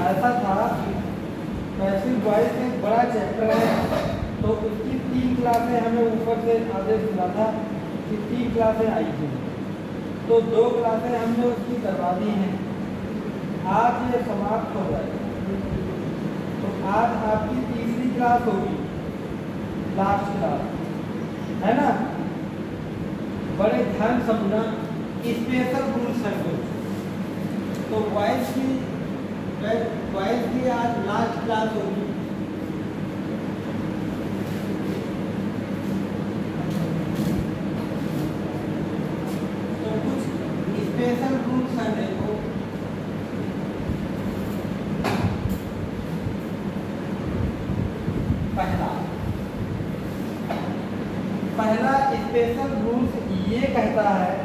ऐसा था कि पैसिव वॉइस एक बड़ा चैप्टर है, तो उसकी 3 क्लासें हमें ऊपर से आदेश मिला था कि 3 क्लासें आई थी, तो 2 क्लासें हमने उसकी करवा दी हैं। आज ये समाप्त हो जाएगी, तो आज आपकी तीसरी क्लास होगी, लास्ट क्लास है ना। बड़े ध्यान समझना, स्पेशल रूल्स हैं कुछ, तो वॉइस की आज लास्ट क्लास होगी। तो कुछ स्पेशल रूल्स हैं, देखो पहला स्पेशल रूल्स ये कहता है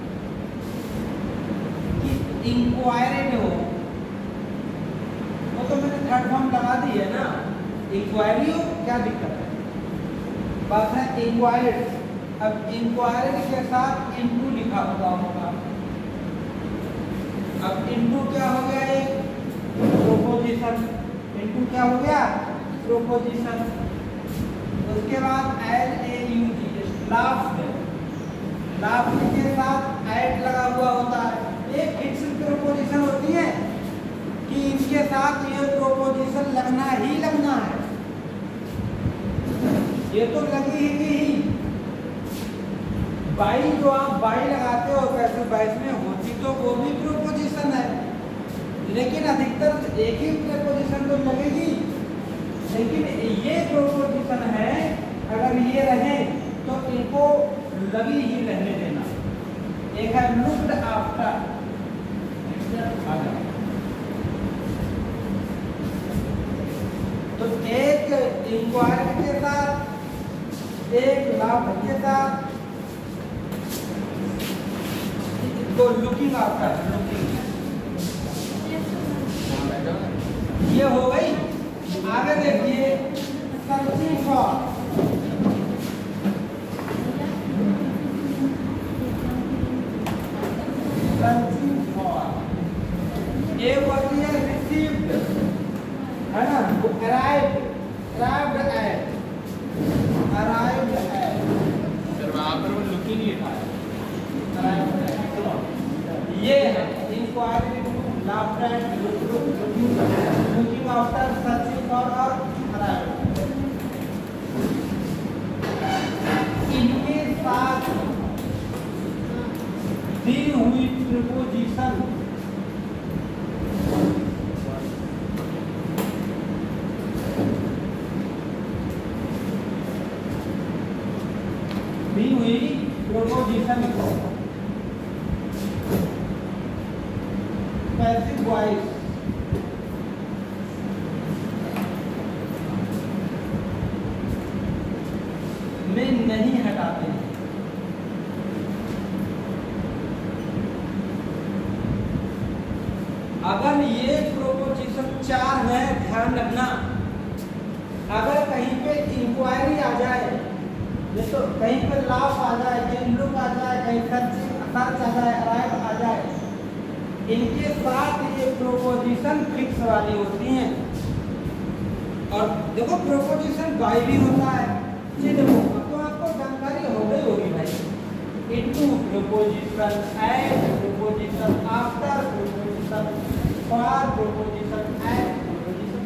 कि इंक्वायरी हो, वो तो मैंने थर्ड फॉर्म लगा दी है ना, इंक्वायरी हो क्या दिक्कत है, बात है इंक्वायर्ड। अब इंक्वायरी के साथ इनटू लिखा हुआ होगा। अब इनटू क्या हो गया, एक प्रोपोजिशन, इनटू क्या हो गया, प्रोपोजिशन। उसके बाद L A U G, laughed के साथ एड लगा हुआ होता है। एक फिक्स प्रोपोजिशन होती है कि इनके साथ ये प्रोपोजिशन लगना ही लगना है, ये तो लगी ही। बाई जो आप बाई लगाते हो पैसिव वॉइस में होती तो वो भी प्रोपोजिशन है, लेकिन अधिकतर एक ही प्रोपोजिशन तो लगेगी, लेकिन ये प्रोपोजिशन है, अगर ये रहे तो इनको लगी ही रहने देना। एक है लुक्ड आफ्टर, तो एक इंक्वायरी के साथ, एक लाफ्ट के साथ, तो लुकिंग आफ्टर, ये हो गई। आगे देखिए, सर्चिंग फॉर, एक होती है रिसीव्ड, है ना, अराइव्ड एट, सर वहाँ पर वो लुकिंग लिखा है, ये है inquiry, laughed at, looking after, searching for और अराइव्ड। इनके साथ दी हुई प्रीपोजिशन पैसिव वॉइस में नहीं हटाते हैं। अगर ये प्रोपोजिशन 4 है, ध्यान रखना, अगर कहीं पे इंक्वायरी आ जाए, तो कहीं पे लाफ आ जाए, कहीं लुक आ जाए, कहीं सर्च आ जाए, अराइव आ जाए, इनके साथ ये प्रोपोजिशन फिक्स वाली होती हैं। और देखो प्रोपोजिशन बाई भी होता है, ये देखो अब तो आपको जानकारी हो गई होगी भाई। Into proposition, add proposition, after proposition, for proposition, at proposition.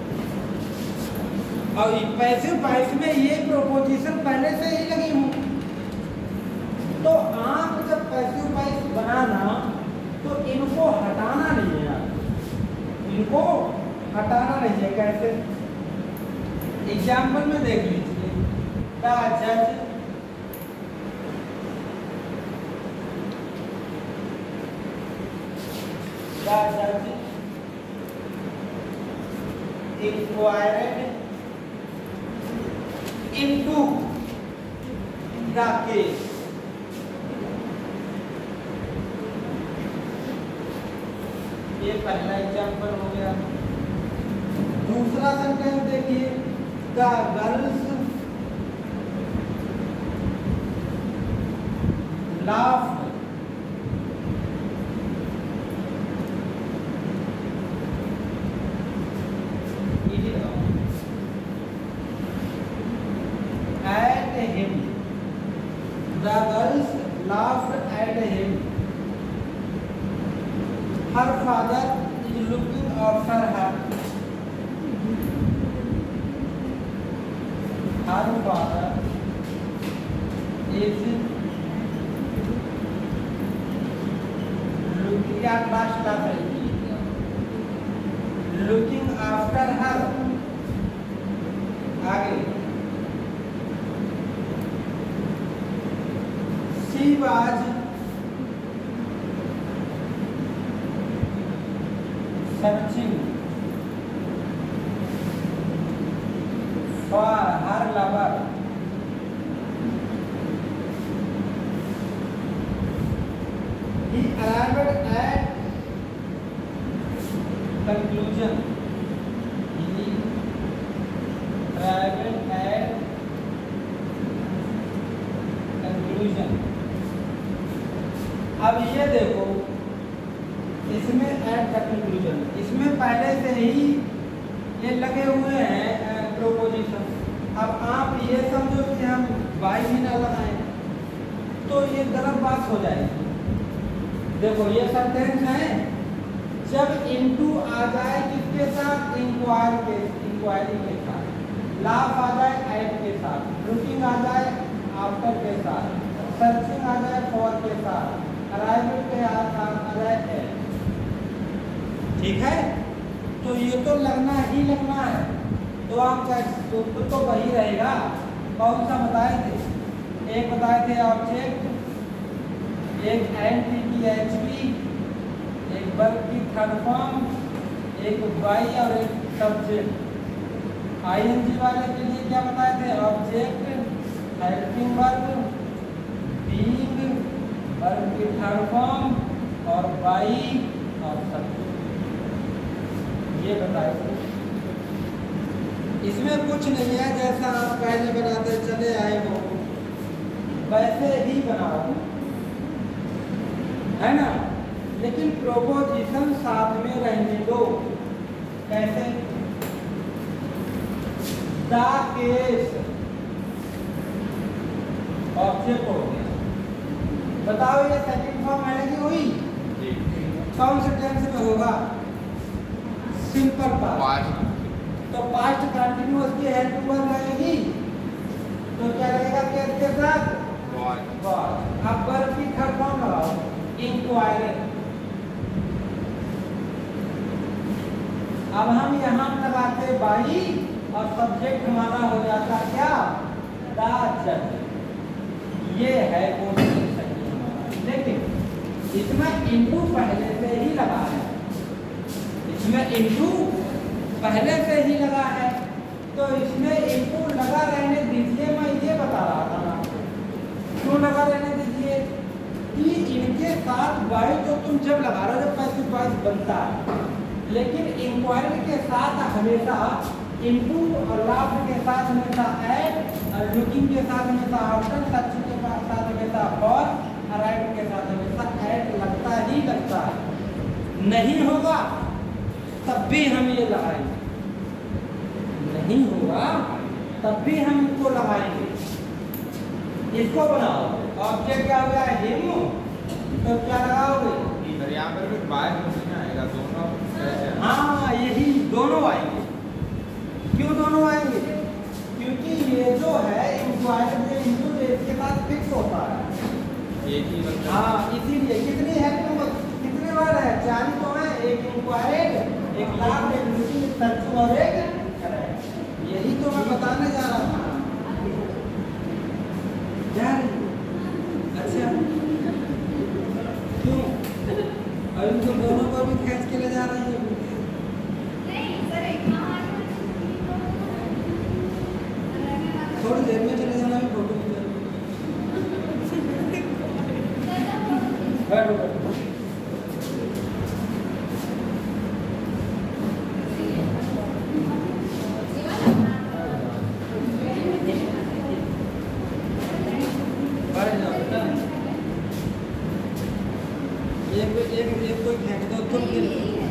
और पैसिव वॉइस में ये प्रोपोजिशन पहले से ही लगी हूँ, तो आप जब पैसिव वॉइस बनाना तो इनको हटाना नहीं है, इनको हटाना नहीं है। कैसे, एग्जाम्पल में देख लीजिए, द जज, inquired into the case। ये पहला एग्जाम्पल हो गया। दूसरा सेंटेंस देखिए, the girls laughed father is looking after her. Her father is looking at last looking after her. आगे she was searching for her lover. He arrived at conclusion. He arrived at conclusion. अब ये देखो, इसमें at the conclusion, इसमें पहले से ही ये लगे हुए हैं प्रोपोजिशन। अब आप ये समझो कि हम बाई भी ना लगाएं तो ये गलत बात हो जाएगी। देखो ये सेंटेंस है, जब इनटू आ जाए किसके साथ, इंक्वायरी के साथ, लाफ आ जाए एट के साथ, लुकिंग आ जाए आफ्टर के साथ, सर्चिंग आ जाए फॉर के साथ, अराइवल के साथ आ जाए एट। ठीक है, तो ये तो लगना ही लगना है। तो आप तो वही रहेगा। कौन सा बताए थे, एक बताए थे ऑब्जेक्ट, एक एनटीटीएचपी, एक वर्ब की थर्ड फॉर्म, एक वाई और एक सब्जेक्ट। आईएनजी वाले के लिए क्या बताए थे, object, helping verb, being, verb की थर्ड फॉर्म और वाई और सब्जेक्ट, ये बताए थे। इसमें कुछ नहीं है, जैसा आप पहले बनाते चले आए हो वैसे ही बनाओ, है ना। लेकिन प्रोपोजिशन साथ में रहने दो। कैसे, द केस ऑब्जेक्ट हो गया। बताओ ये सेकंड फॉर्म है कि हुई, कौन से टेंस में होगा, सिंपल पास्ट। तो पास्ट कंटिन्यूअस की हेल्पिंग वर्ब रहेगी, तो क्या रहेगा केस के साथ, वॉज। अब वर्ब की थर्ड फॉर्म लगाओ, इंक्वायरी। अब हम यहाँ लगाते बाई और सब्जेक्ट हमारा हो जाता क्या, द जज। ये है क्वेश्चन सही हमारा, लेकिन इसमें इनटू पहले से ही लगा है, इसमें इनटू पहले से ही लगा है, तो इसमें इनटू लगा रहने दीजिए। मैं ये बता रहा था आपको, क्यों लगा रहने दीजिए कि इनके साथ वाई तो तुम जब लगा रहे हो जब पैसिव वॉइस बनता है, लेकिन इंक्वायरी के साथ हमेशा इनटू और लाफ के साथ हमेशा एट, और लुकिंग के साथ हमेशा आफ्टर, सर्चिंग के साथ हमेशा फॉर, अराइव के साथ हमेशा एट लगता ही लगता है। नहीं होगा तब भी हम ये लगाएंगे, नहीं होगा तब भी हम इसको लगाएंगे। इसको बनाओ, ऑब्जेक्ट क्या हो गया, हिम, तो क्या लगाओगे, यहाँ पर भी बाय नहीं आएगा, दोनों। हाँ यही दोनों आएंगे। क्यों दोनों आएंगे, क्योंकि ये जो है इंक्वायरी में इनटू इसके साथ फिक्स होता है, एक ही मतलब। हाँ इसीलिए कितनी है, कितने बार है, 4 तो है, एक इंक्वायरी, एक लाभ, एक लुकिंग, सर्चिंग और एक करेक्ट। यही तो मैं बताने जा रहा था। अच्छा क्यों, और इनको दोनों को भी खींच के ले जा रही है। थोड़ी देर में चले जाना, भी फोटो बैठो बैठो। एक कोई फेंक दो तुम,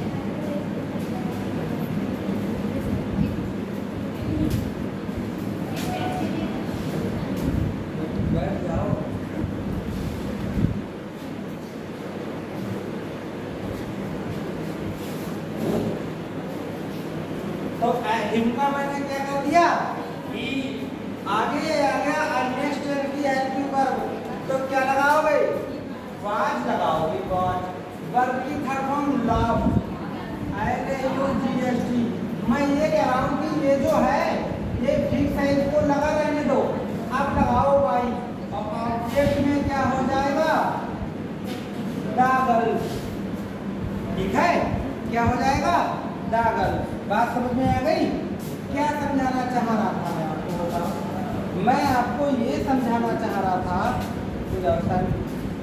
तो इनका मैंने क्या कर दिया कि आगे आ गया नेक्स्ट टेंस की हेल्पिंग वर्ब, तो क्या लगाओगे? वाज लगाओगे। वाज वर्ब की थर्ड फॉर्म लव, LAUGHT। मैं ये कह रहा हूँ कि ये जो है ये फिक्स है, इसको लगा रहने दो। अब लगाओ भाई, और ऑब्जेक्ट में क्या हो जाएगा? दागल। ठीक है, क्या हो जाएगा? दागल। बात समझ में आ गई? क्या समझाना चाह रहा था मैं आपको बताओ। मैं आपको ये समझाना चाह रहा था कि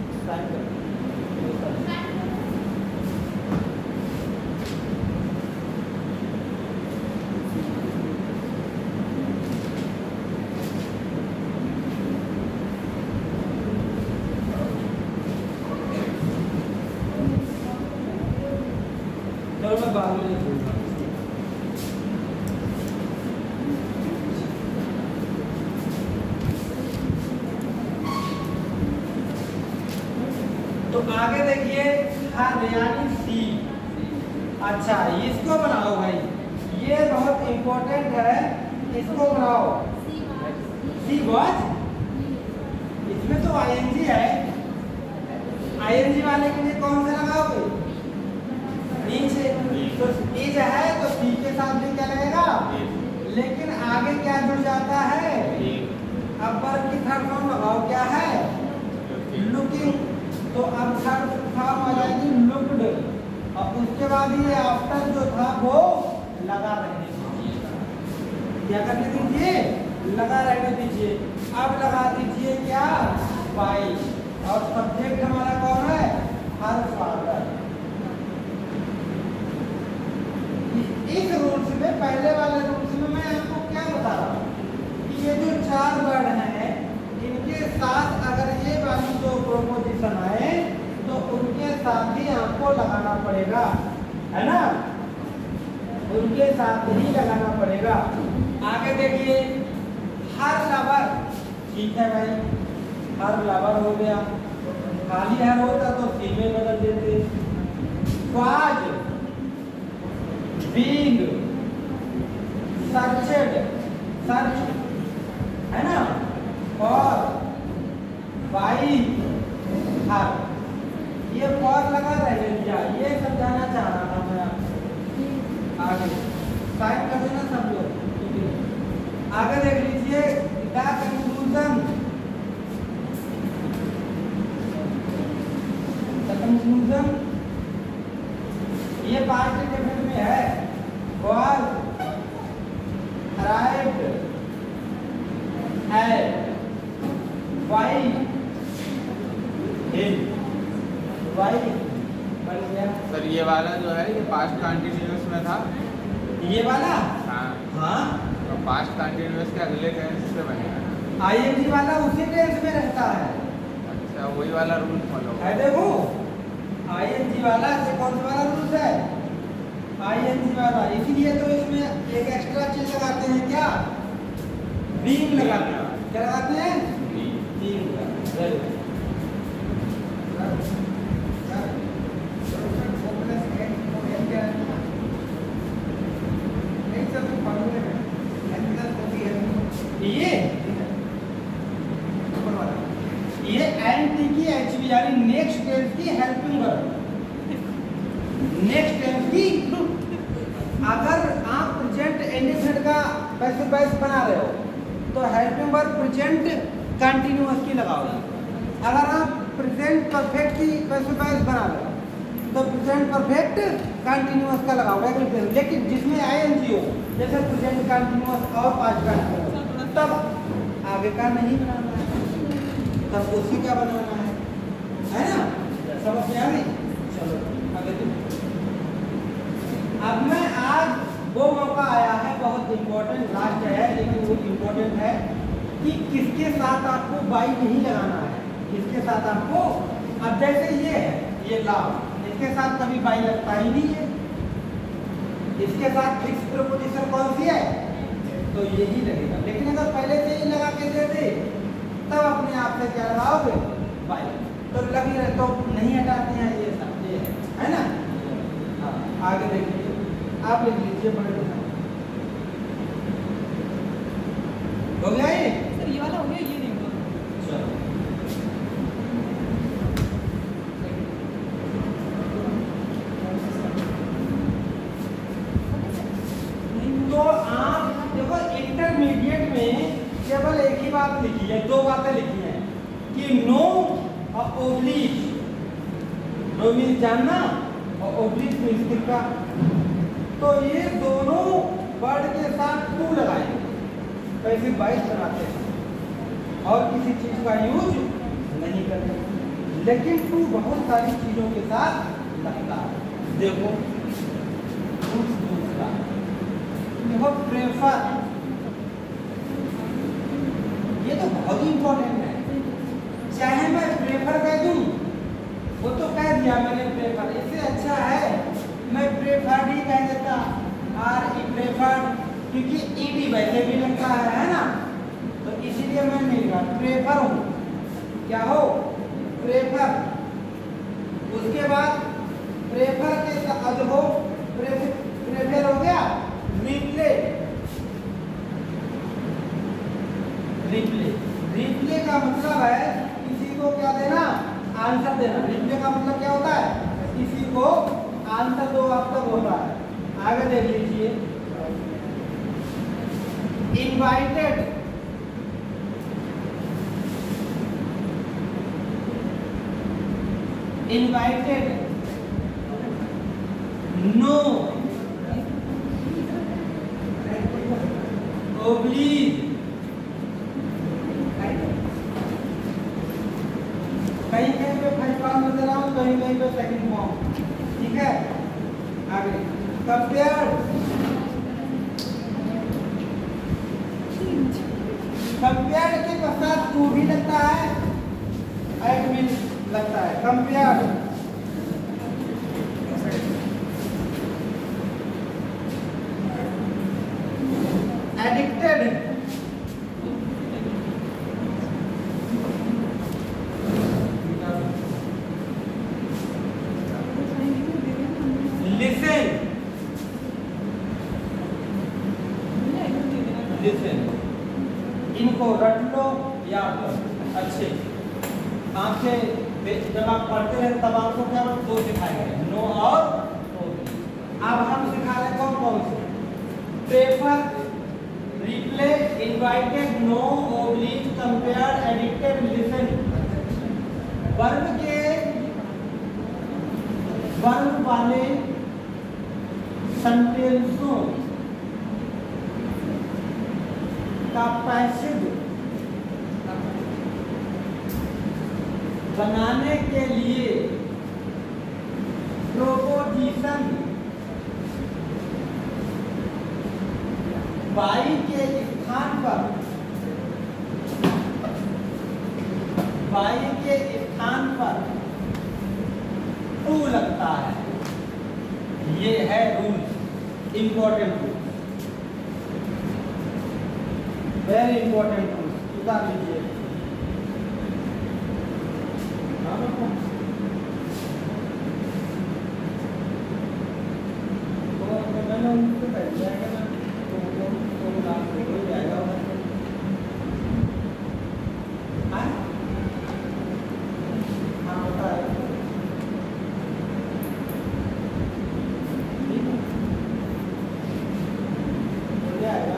मैं बाद में बोलूंगा। तो आगे देखिए हरियाणी सी। अच्छा, इसको बनाओ भाई, ये बहुत इंपॉर्टेंट है, इसको बनाओ। सी वॉच, इसमें तो आईएनजी है, आईएनजी वाले के लिए कौन सा लगाओगे? नीचे। तो इज है तो सी के साथ भी क्या लगेगा? लेकिन आगे क्या जुड़ जाता है? अब वर्ब की थर्ड फॉर्म लगाओ, क्या है? लुकिंग। तो अब थर्ड फॉर्म आ जाएगी लुक्ड, और उसके बाद ये आफ्टर जो था वो लगा रहने दीजिए। क्या करने दीजिए? लगा रहने दीजिए। अब लगा दीजिए क्या? बाई, और सब्जेक्ट हमारा कौन है? Her father. इस रूल्स में, पहले वाले रूल्स में मैं आपको क्या बता रहा हूँ कि ये जो चार वर्ड हैं, इनके साथ अगर ये वाली जो प्रोपोजिशन आए तो उनके साथ ही आपको लगाना पड़ेगा, है ना? उनके साथ ही लगाना पड़ेगा। आगे देखिए हर लवर। ठीक है भाई, हर लवर हो गया। खाली हर होता तो सी में बदल देते। वाज, बीइंग, सर्चड, सर्च, है ना? और बाई, हर, ये फॉर लगा रहे दिया, ये समझाना चाह रहा था मैं आपको। आगे साइन कर देना सब लोग। आगे देख लीजिए द कंक्लूजन। द कंक्लूजन ये पास्ट टेंस में है। was arrived at by him। by बन गया। सर ये वाला जो है ये पास्ट कंटिन्यूअस में था। ये वाला? हाँ। हाँ, तो पास्ट कंटिन्यूअस के अगले टेंस से बनेगा। आईएनजी वाला उसी टेंस में रहता है। अच्छा, वही वाला रूल फॉलो है। देखो आईएनजी वाला से कौन सा वाला रूल है? आईएनजी वाला। इसीलिए तो इसमें एक एक्स्ट्रा चीज लगाते हैं, क्या? बीइंग लगाते हैं। क्या लगाते हैं? बीइंग लगाते हैं। ये एनटी की एचवी यानी नेक्स्ट टेंस की हेल्पिंग वर्ब। नेक्स्ट टेंस की अगर आप प्रेजेंट इंडेफिनिट का पैसिव वॉइस बना रहे हो तो हेल्पिंग वर्ब प्रेजेंट कंटीन्यूअस की लगाओगे। अगर आप प्रेजेंट परफेक्ट की पैसिव वॉइस बना रहे हो तो प्रेजेंट परफेक्ट कंटीन्यूअस का लगाओगे। लेकिन जिसमें आईएनजी हो, जैसे प्रेजेंट कंटीन्यूअस और पास्ट कंटीन्यूअस, तब आगे का नहीं बनाना है, तब उसी का बनाना है ना? समझ में आ गई? चलो आगे देखो। अब मैं आज वो मौका आया है, बहुत इम्पोर्टेंट, लास्ट है लेकिन वो इम्पोर्टेंट है कि किसके साथ आपको बाई नहीं लगाना है, किसके साथ आपको। अब जैसे ये है, ये लाभ, इसके साथ कभी बाई लगता ही नहीं है। इसके साथ फिक्स प्रीपोजिशन कौन सी है? तो यही लगेगा। लेकिन अगर पहले से ही लगा के दे दे तब अपने आप से क्या लगाओगे? बाई। तो लगी रहे तो नहीं हटाते हैं ये सब, ये है ना? हाँ, आगे देखिए। आप लिख लीजिए बड़े में। हो गया ये? सर ये वाला हो गया, ये नहीं हुआ। चलो तो आप देखो इंटरमीडिएट में केवल एक ही बात लिखी है, दो बातें लिखी हैं कि नो और ओब्लिक। नो मीन्स जानना और ओब्लिक मीन्स तिरका। तो ये दोनों वर्ड के साथ टू लगाएंगे, कैसे 22 बनाते हैं और किसी चीज का यूज नहीं करते, लेकिन टू बहुत सारी चीजों के साथ लगता है। देखो दूसरा देखो प्रेफर, ये तो बहुत ही इंपॉर्टेंट है। चाहे मैं प्रेफर कह दूं, वो तो कह दिया मैंने प्रेफर, इससे अच्छा है मैं प्रेफर्ड ही कह देता, प्रेफर्ड, क्योंकि ईडी वैसे भी लगता है ना, तो इसीलिए मैं नहीं कहा प्रेफर हूं। क्या हो? प्रेफर। उसके बाद प्रेफर के साथ हो प्रेफर हो गया रिप्ले। रिप्ले का मतलब है किसी को क्या देना? आंसर देना। रिप्ले का मतलब क्या होता है? किसी को आंसर दो आप तक होता है। आगे देख लीजिए इनवाइटेड। इनवाइटेड, नो, ओब्लीग, कहीं कहीं पे फर्स्ट फॉर्म में दे रहा हूँ, कहीं कहीं पे सेकंड फॉर्म। ठीक है, आगे कंपेयर्ड। कंपेयर्ड के पश्चात टू भी लगता है, एट भी लगता है। Compared, addicted, listen, listen. इनको रट लो याद करो अच्छे। आंखें जब आप पढ़ते हैं तब आपको क्या दो सिखाए गए, नो और ओब्लिक। अब हम सिखा रहे कौन कौन से? Prefer, reply, invited, know, oblige, compared, addicted, listen. Verb वाले सेंटेंसों का पैसिव बनाने के लिए प्रोपोजिशन बाई के स्थान पर टू लगता है। ये है rule, important rule, very important rule. उतार लीजिए। मैंने उनको कह दिया है ना, तो लास्ट में हो जाएगा। हाँ होता है। हो जाएगा।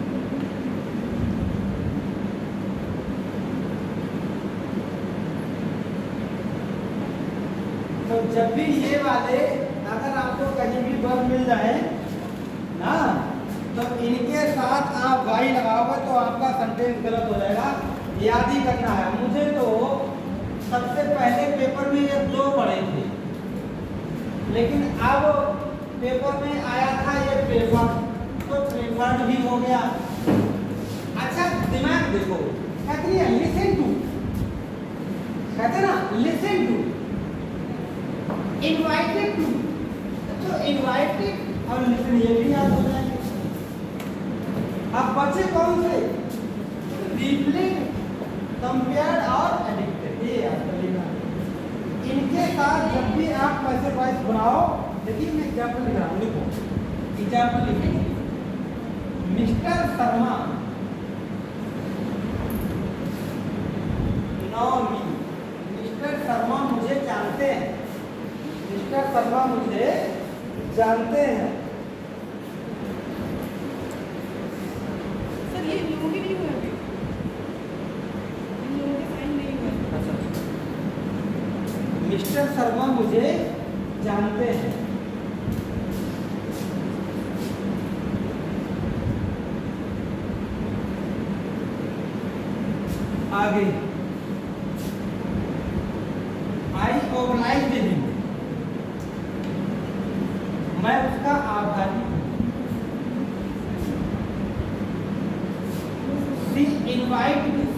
तो जब भी ये वाले अगर आपको कहीं भी वर्ब मिल जाए ना, तो इनके साथ आप वाई लगाओगे तो आपका सेंटेंस गलत हो जाएगा। याद ही करना है। मुझे तो सबसे पहले पेपर में ये दो पढ़े थे, लेकिन अब पेपर में आया था ये प्रेफर, तो प्रेफर्ड भी हो गया। अच्छा दिमाग देखो, कहते हैं लिसन टू, कहते ना लिसन टू, इनवाइटेड टू, तो इनवाइटेड और लिसन ये भी याद हो जाएंगे। अब बचे कौन से? रिप्ले, कंपेयर्ड और एडिक्टेड, ये याद कर लेना। इनके साथ जब भी आप पैसे वाइज बनाओ, देखिए मैं एग्जाम्पल लिख रहा हूँ, लिखो एग्जाम्पल लिखेंगे, mister Sharma know me. Mister Sharma मुझे जानते हैं, मिस्टर शर्मा मुझे जानते हैं। सर ये लोगों के नहीं हुए अभी, इन लोगों के साइन नहीं हुए। अच्छा, मिस्टर शर्मा मुझे जानते हैं। आगे आई ऑब्लाइज हिम, मैं उसका आभारी हूँ। She invited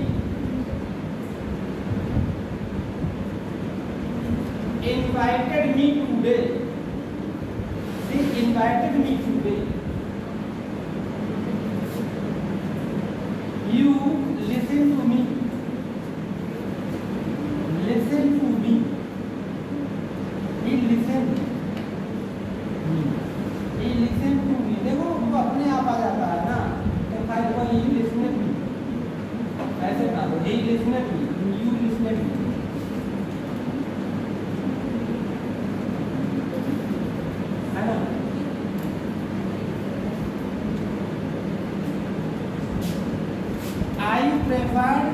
me today, she invited me today. You listen to me. Listen to me. He listen me. He listen to me. देखो वो अपने आप आ जाता है ना, तो खाली वो he listen to me ऐसे ना हो, he listen to me, you listen to me, है ना। I preferred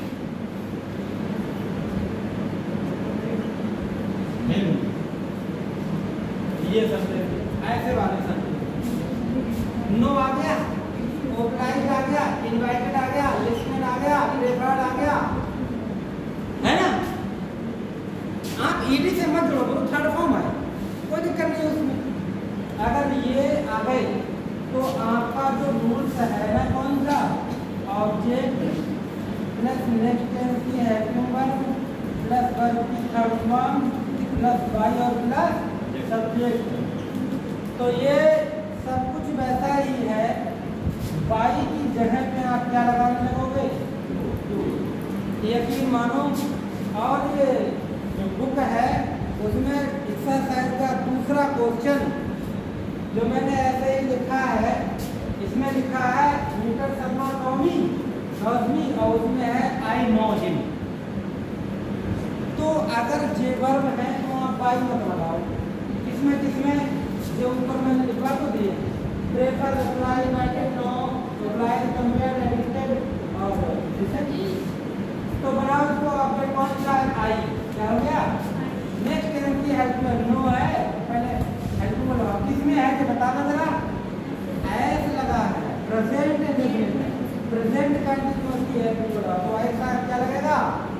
him, ये सेंटेंस ऐसे वाले सेंटेंस। नो आ गया, ऑब्लाइज आ गया, इनवाइटेड आ गया, लिस्टेड आ गया, प्रेफर्ड आ गया, है ना। आप ईडी से मत जोड़ो, थर्ड फॉर्म है, कोई दिक्कत नहीं है उसमें। अगर ये आ गए तो आपका जो रूल्स है ना, कौन सा, ऑब्जेक्ट प्लस नेक्स्ट टेंस की हेल्पिंग वर्ब प्लस वर्ब की थर्ड फॉर्म प्लस बाई और प्लस सब्जेक्ट। तो ये सब कुछ वैसा ही है, बाई की जगह पे आप क्या लगाने लगोगे, यकीन मानो। और ये जो बुक है उसमें एक्सरसाइज का दूसरा क्वेश्चन जो मैंने ऐसे ही लिखा है, इसमें लिखा है मिस्टर शर्मा नोमी नोमी और उसमें है आई नो हिम। तो अगर जे वर्ब है तो आप बाई मत लगाओ, किसमें जो ऊपर मैंने लिखवा तो दिए, prefer, apply, invited, know, apply, compare, एडिटेड और लिसन। तो बनाओ इसको, आपके कौन सा है, आई, क्या हो गया। नेक्स्ट टेंस की हेल्प में नो है, पहले हेल्प में लगाओ, किसमें है कि बताना जरा, एस लगा है, प्रेजेंट इंडेफिनिट है, प्रेजेंट कंटीन्यूअस की हेल्प में लगाओ, तो आई का क्या लगेगा,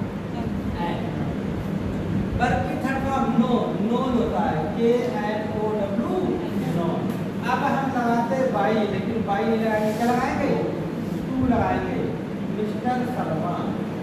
वर्ब की थर्ड फॉर्म नो, नोन होता है, के एन ओ डब्ल्यू, नोन। अब हम लगाते हैं बाई, लेकिन बाई नहीं लगाएंगे, क्या लगाएंगे, टू लगाएंगे, मिस्टर शर्मा,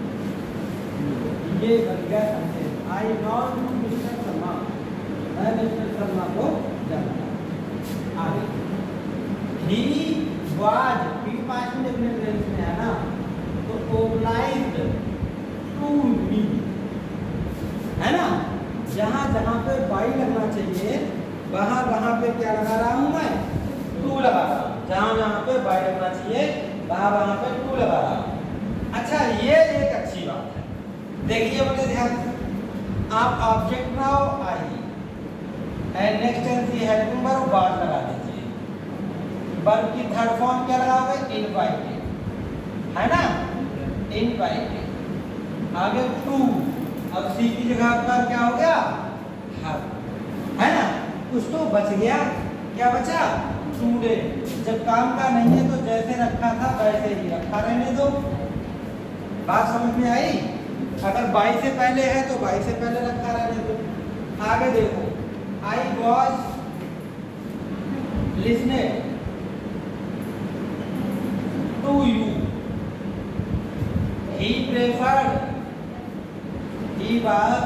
ये बन गया sentence, I not to mister Sharma, मैं मिस्टर शर्मा को जानता। आगे ही वाज, भी पांच में डिफरेंट टेंस में है ना, तो ओब्लाइज्ड टू मी, है ना। जहां जहां पे बाई लगना चाहिए वहां वहां पे क्या लगा रहा हूं मैं, टू लगा रहा हूं। जहां जहां पे बाई लगना चाहिए वहां वहां पे टू लगा रहा हूं। अच्छा, ये एक अच्छी बात है, देखिए बड़े ध्यान से, आप ऑब्जेक्ट बनाओ आई एंड नेक्स्ट टेंस की हेल्पिंग वर्ब वाज लगा दीजिए, वर्ब की थर्ड फॉर्म क्या लगाओगे, इनवाइटेड, है ना, इनवाइटेड। आगे टू, अब सी की जगह पर क्या हो गया, हर, है ना। कुछ तो बच गया, क्या बचा, टुडे। जब काम का नहीं है तो जैसे रखा था वैसे ही रखा रहने दो। बात समझ में आई। अगर बाई से पहले है तो बाई से पहले रखा रहने दो। आगे देखो, I was listening to you, he preferred, he was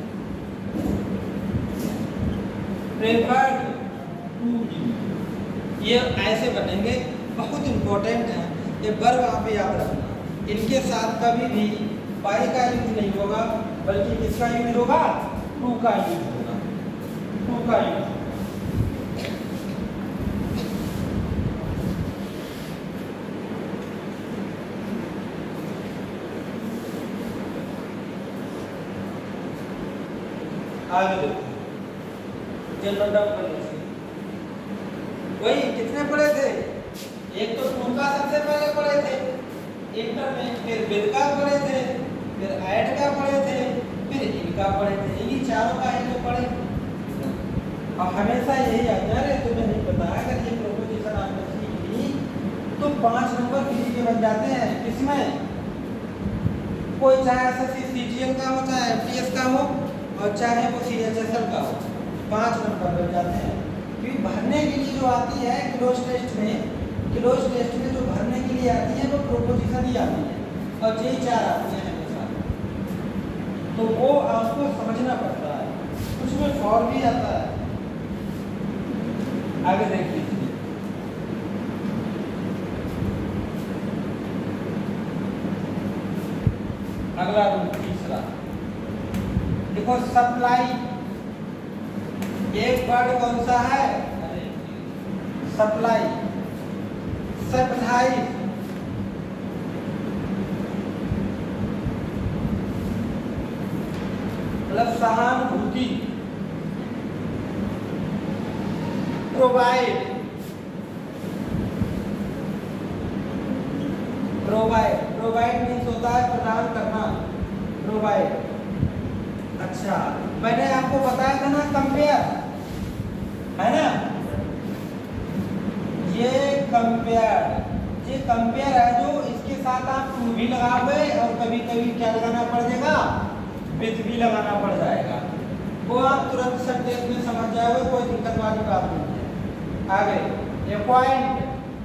preferred to you। ये ऐसे बनेंगे, बहुत इंपॉर्टेंट है ये वर्ब, आप याद रखना। इनके साथ कभी भी बाई का यूज नहीं होगा, बल्कि किसका यूज होगा, टू का यूज होगा, टू का यूज। आगे देखो, जनरल डाउन कर लीजिए। वही कितने पढ़े थे? एक तो टू का सबसे पहले पढ़े थे इंटर में, फिर विद का पढ़े थे, फिर ऐड का पढ़े थे, फिर इनका पढ़े थे। इन्हीं चारों का ही तो पढ़े। और हमेशा यही आता है, तुम्हें नहीं पता है, अगर ये प्रोपोजिशन आपने सीख ली तो 5 नंबर फ्री के बन जाते हैं। किसमें? कोई चाहे एसएससी सीजीएल का हो, चाहे एमटीएस का हो, और चाहे वो सीएचएसएल का हो, 5 नंबर बन जाते हैं। क्योंकि भरने के लिए जो आती है क्लोज टेस्ट में जो भरने के लिए आती है वो प्रोपोजिशन ही आती है, और यही 4 आती है हमेशा। तो वो आपको समझना पड़ता है, उसमें फॉर भी आता है। आगे देख लीजिए, अगला रूल तीसरा देखो, सप्लाई। एक वर्ड कौन सा है? सप्लाई। सप्लाई मतलब सहानुभूति। प्रोवाइड, प्रोवाइड मीन्स होता है प्रदान करना, प्रोवाइड। अच्छा, मैंने आपको बताया था ना कंपेयर, है ना? ये कंपेयर है जो इसके साथ आप टू भी लगाओगे और कभी कभी क्या लगाना पड़ जाएगा? विथ भी लगाना पड़ जाएगा। वो आप तुरंत सेंटेंस में समझ जाओगे, कोई दिक्कत वाली बात नहीं है। आगे अपॉइंट,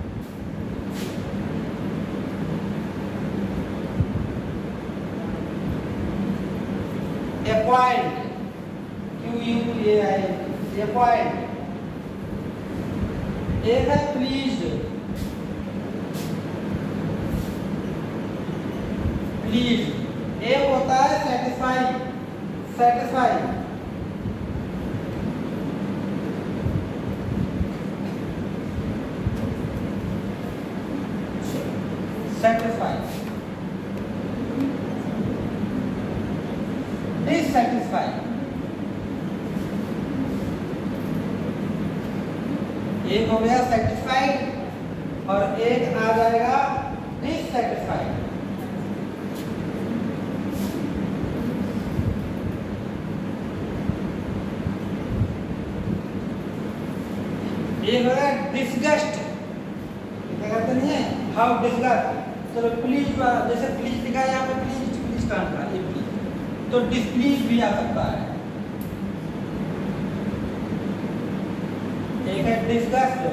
अपॉइंट QUAI, अपॉइंट। एक है प्लीज, एक होता है सेटिस्फाई, डिससेटिस्फाई। एक हो गया सेटिस्फाइड और एक आ जाएगा डिससेटिस्फाइड। एक हो गया डिसगस्ट, क्या कहते नहीं है? How disgust. चलो प्लीज, जैसे प्लीज लिखा है यहाँ पे, प्लीज का आंसर ये प्लीज, तो डिसप्लीज भी आ सकता है। एक है डिसगस्ट,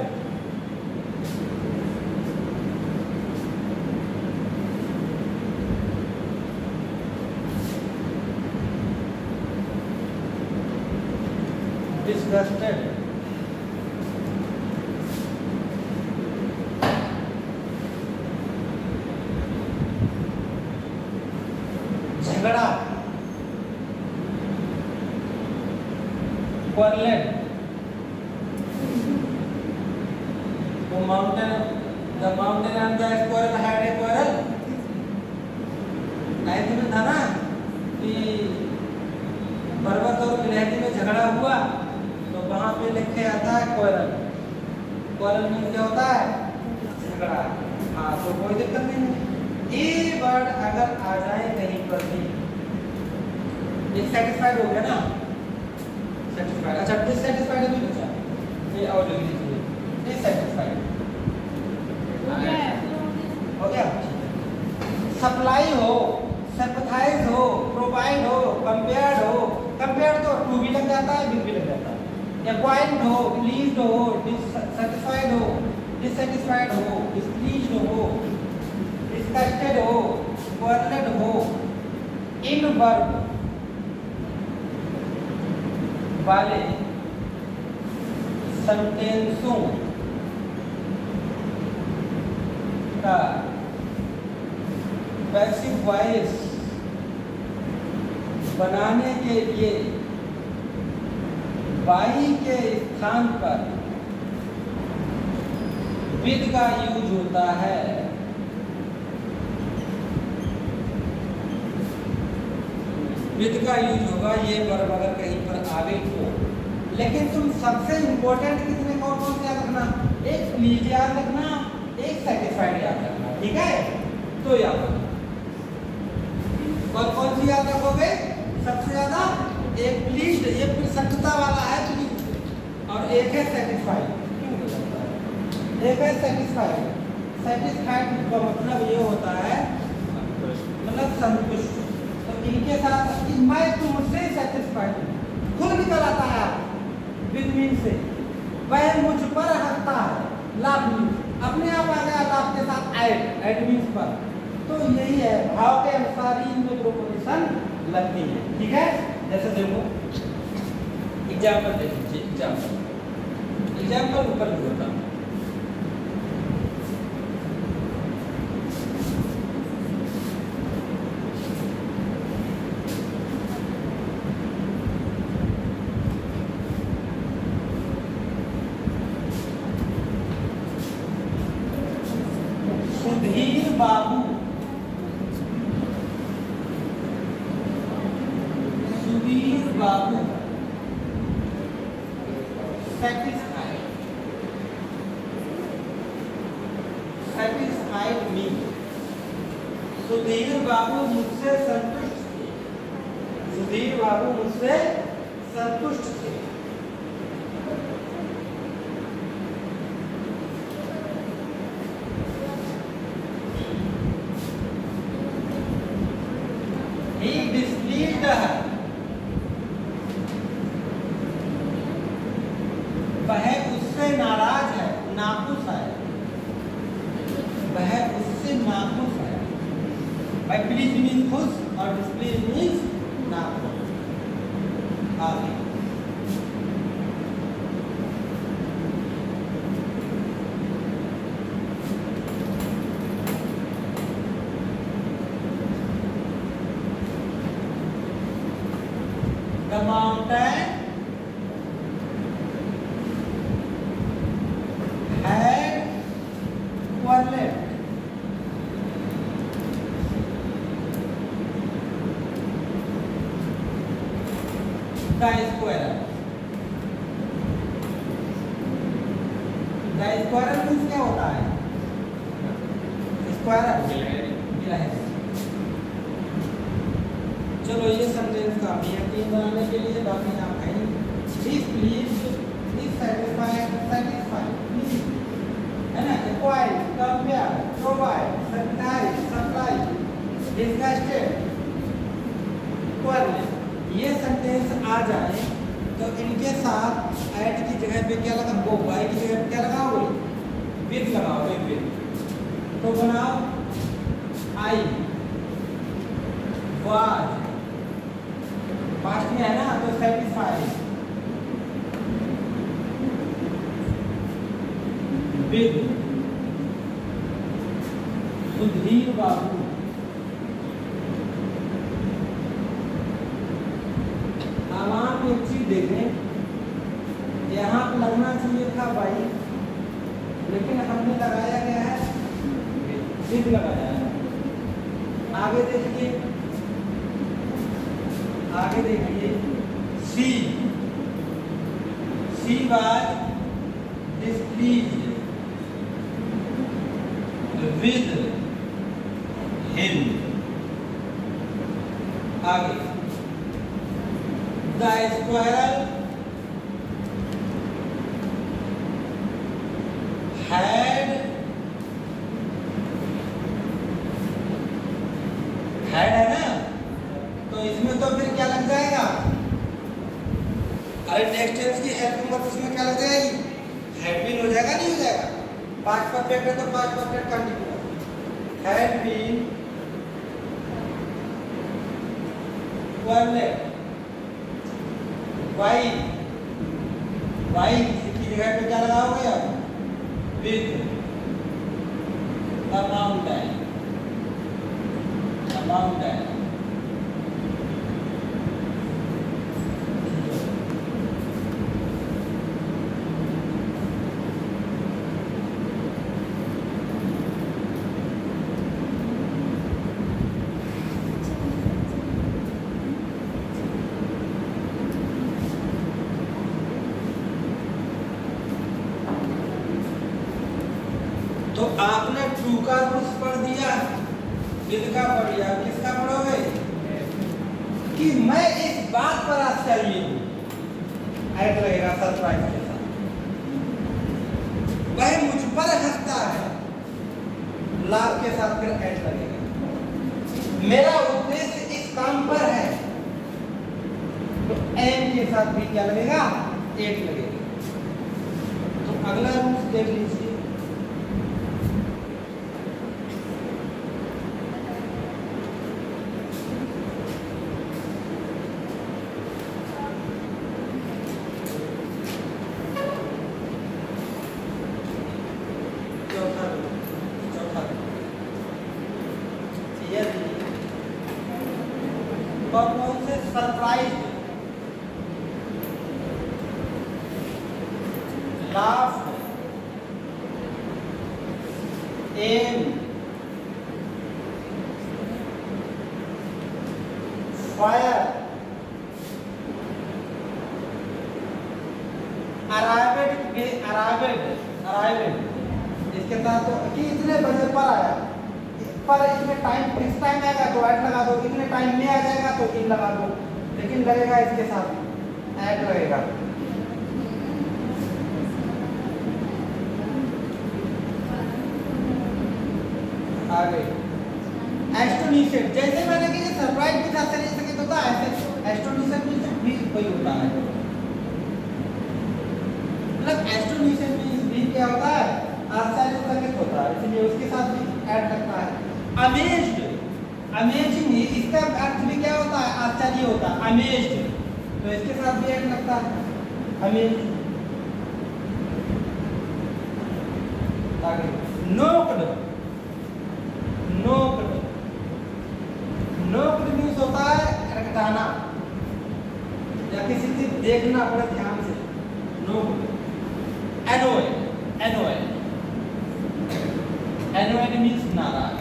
डिसगस्टेड। झगड़ा, क्वारलेट। तो the mountain and the squirrel had a quarrel. Ninth में था ना कि पर्वत और गिलहरी में झगड़ा हुआ, तो वहां पे लिखे आता है क्वारल। क्वारल में क्या होता है? झगड़ा। हाँ, तो कोई दिक्कत नहीं है। ये वर्ड अगर आ जाए कहीं पर भी, डिससेटिस्फाइड हो गया ना, सेटिस्फाइड। अच्छा, डिससेटिस्फाइड भी बचा, ये और लिख लीजिए, डिससेटिस्फाइड हो गया। सप्लाई हो, सिंपैथाइज हो, प्रोवाइड हो, कंपेयर्ड हो। कंपेयर्ड तो टू भी लग जाता है, विद भी लग जाता है। अपॉइंट हो, प्लीज्ड हो, डिससेटिस्फाइड हो, डिससेटिस्फाइड हो, डिसप्लीज्ड हो, डिसगस्टेड हो, क्वारलेड हो। इन वर्ब वाले सेंटेंसों का पैसिव वॉइस बनाने के लिए बाई के स्थान पर विद का यूज होता है। विद का यूज होगा ये वर्ब अगर कहीं पर आ गई 4। लेकिन तुम सबसे इंपॉर्टेंट कितने कौन कौन से याद रखना, एक प्लीज याद रखना, एक सेटिस्फाइड याद रखना, ठीक है? तो याद रखना कौन कौन सी याद रखोगे सबसे ज्यादा, एक प्लीज, ये प्रसन्नता वाला है प्लीज, और एक है सेटिस्फाइड। एक है सेटिस्फाइड। सेटिस्फाइड का मतलब ये होता है मतलब संतुष्ट। तो इनके साथ कि मैं तुमसे सेटिस्फाइड हूँ, खुद निकल आता है विद मीन से, वह मुझ पर हंसता है, लाभ मीन्स अपने आप आ गया, लाभ के साथ एड मीन्स पर। तो यही है, भाव के अनुसार ही इनमें प्रोपोजिशन लगती है, ठीक है? जैसे देखो एग्जाम्पल देख लीजिए, एग्जाम्पल ऊपर भी होता है। सुधीर बाबू, सुधीर बाबू satisfied me, सुधीर बाबू मुझसे संतुष्ट थे, सुधीर बाबू मुझसे संतुष्ट थे। He displeased her, वह उससे नाराज है, नाखुश है, वह उससे नाखुश है। भाई प्लीज मीन खुश और डिस्प्लीज मीन्स नाखुश। आगे the mountain had swallowed the squirrel. The squirrel means क्या होता है? Squirrel गिलहरी। चलो ये सेंटेंस काफी है तीन बनाने के लिए, बाकी आप कहीं displeased, dissatisfied, satisfied, है ना? Acquire, compare, provide, subsidize, supply, disgusted, quarrel, ये सेंटेंस आ जाए तो इनके साथ ऐड की जगह पे क्या लगा, वो वाई की जगह पे क्या लगाओगे, विद लगाओगे, विद। तो बनाओ आई वाज, पास्ट में है ना, तो सेटिस्फाइड, विद सुधीर बाबू। अब आप एक चीज देखें, यहाँ पे लगना चाहिए था भाई, लेकिन हमने लगाया गया है विद लगाया है। आगे देखिए, आगे देखिए, she was displeased with him। आगे the squirrel had है ना, तो इसमें तो फिर क्या लग जाएगा, अरे नेक्स्ट टेंस की हेल्प में इसमें क्या लग जाएगी, हैड बीन हो जाएगा, नहीं हो जाएगा? पास्ट परफेक्ट है तो past perfect continuous, had been swallowed, by की जगह पे क्या लगाओगे आप, with the mountain, the mountain. तो आपने टू का रूल्स पढ़ दिया, विद का पढ़ लिया, किसका पढ़ोगे? कि मैं इस बात पर आश्चर्य हूं, ऐड लगेगा सरप्राइज के साथ, वह मुझ पर हंसता है, लाभ के साथ फिर ऐड लगेगा। मेरा उद्देश्य इस काम पर है, तो एम के साथ भी क्या लगेगा? एट लगेगा। तो अगला रूल्स देख लीजिए, कौन से surprise, laugh, aim, fire, arrived इसके साथ तो कि इतने बजे पर आया, पर इसमें टाइम फिक्स टाइम आएगा तो ऐड लगा दो, इतने टाइम में आ जाएगा तो इन लगा दो, लेकिन लगेगा इसके साथ ऐड लगेगा। आगे एस्टोनिशन, जैसे मैंने कि सरप्राइज के साथ नहीं सके तो था, ऐसे एस्टोनिशन भी कोई होता है, मतलब एस्टोनिशन भी क्या होता है? आश्चर्यचकित होता है, इसलिए उसके साथ भी ऐड लगता है। अमेज्ड, अमेजिंग, इसका अर्थ भी क्या होता है? आश्चर्य होता है, अमेज्ड, तो इसके साथ भी ऐड लगता है, अमेज्ड। आगे नोक्ड, नोक्ड, नोक्ड मीन्स होता है रखटाना या किसी चीज देखना बड़े ध्यान से, नोक्ड। एनोय, एनोय, एनोयड मीन्स नाराज।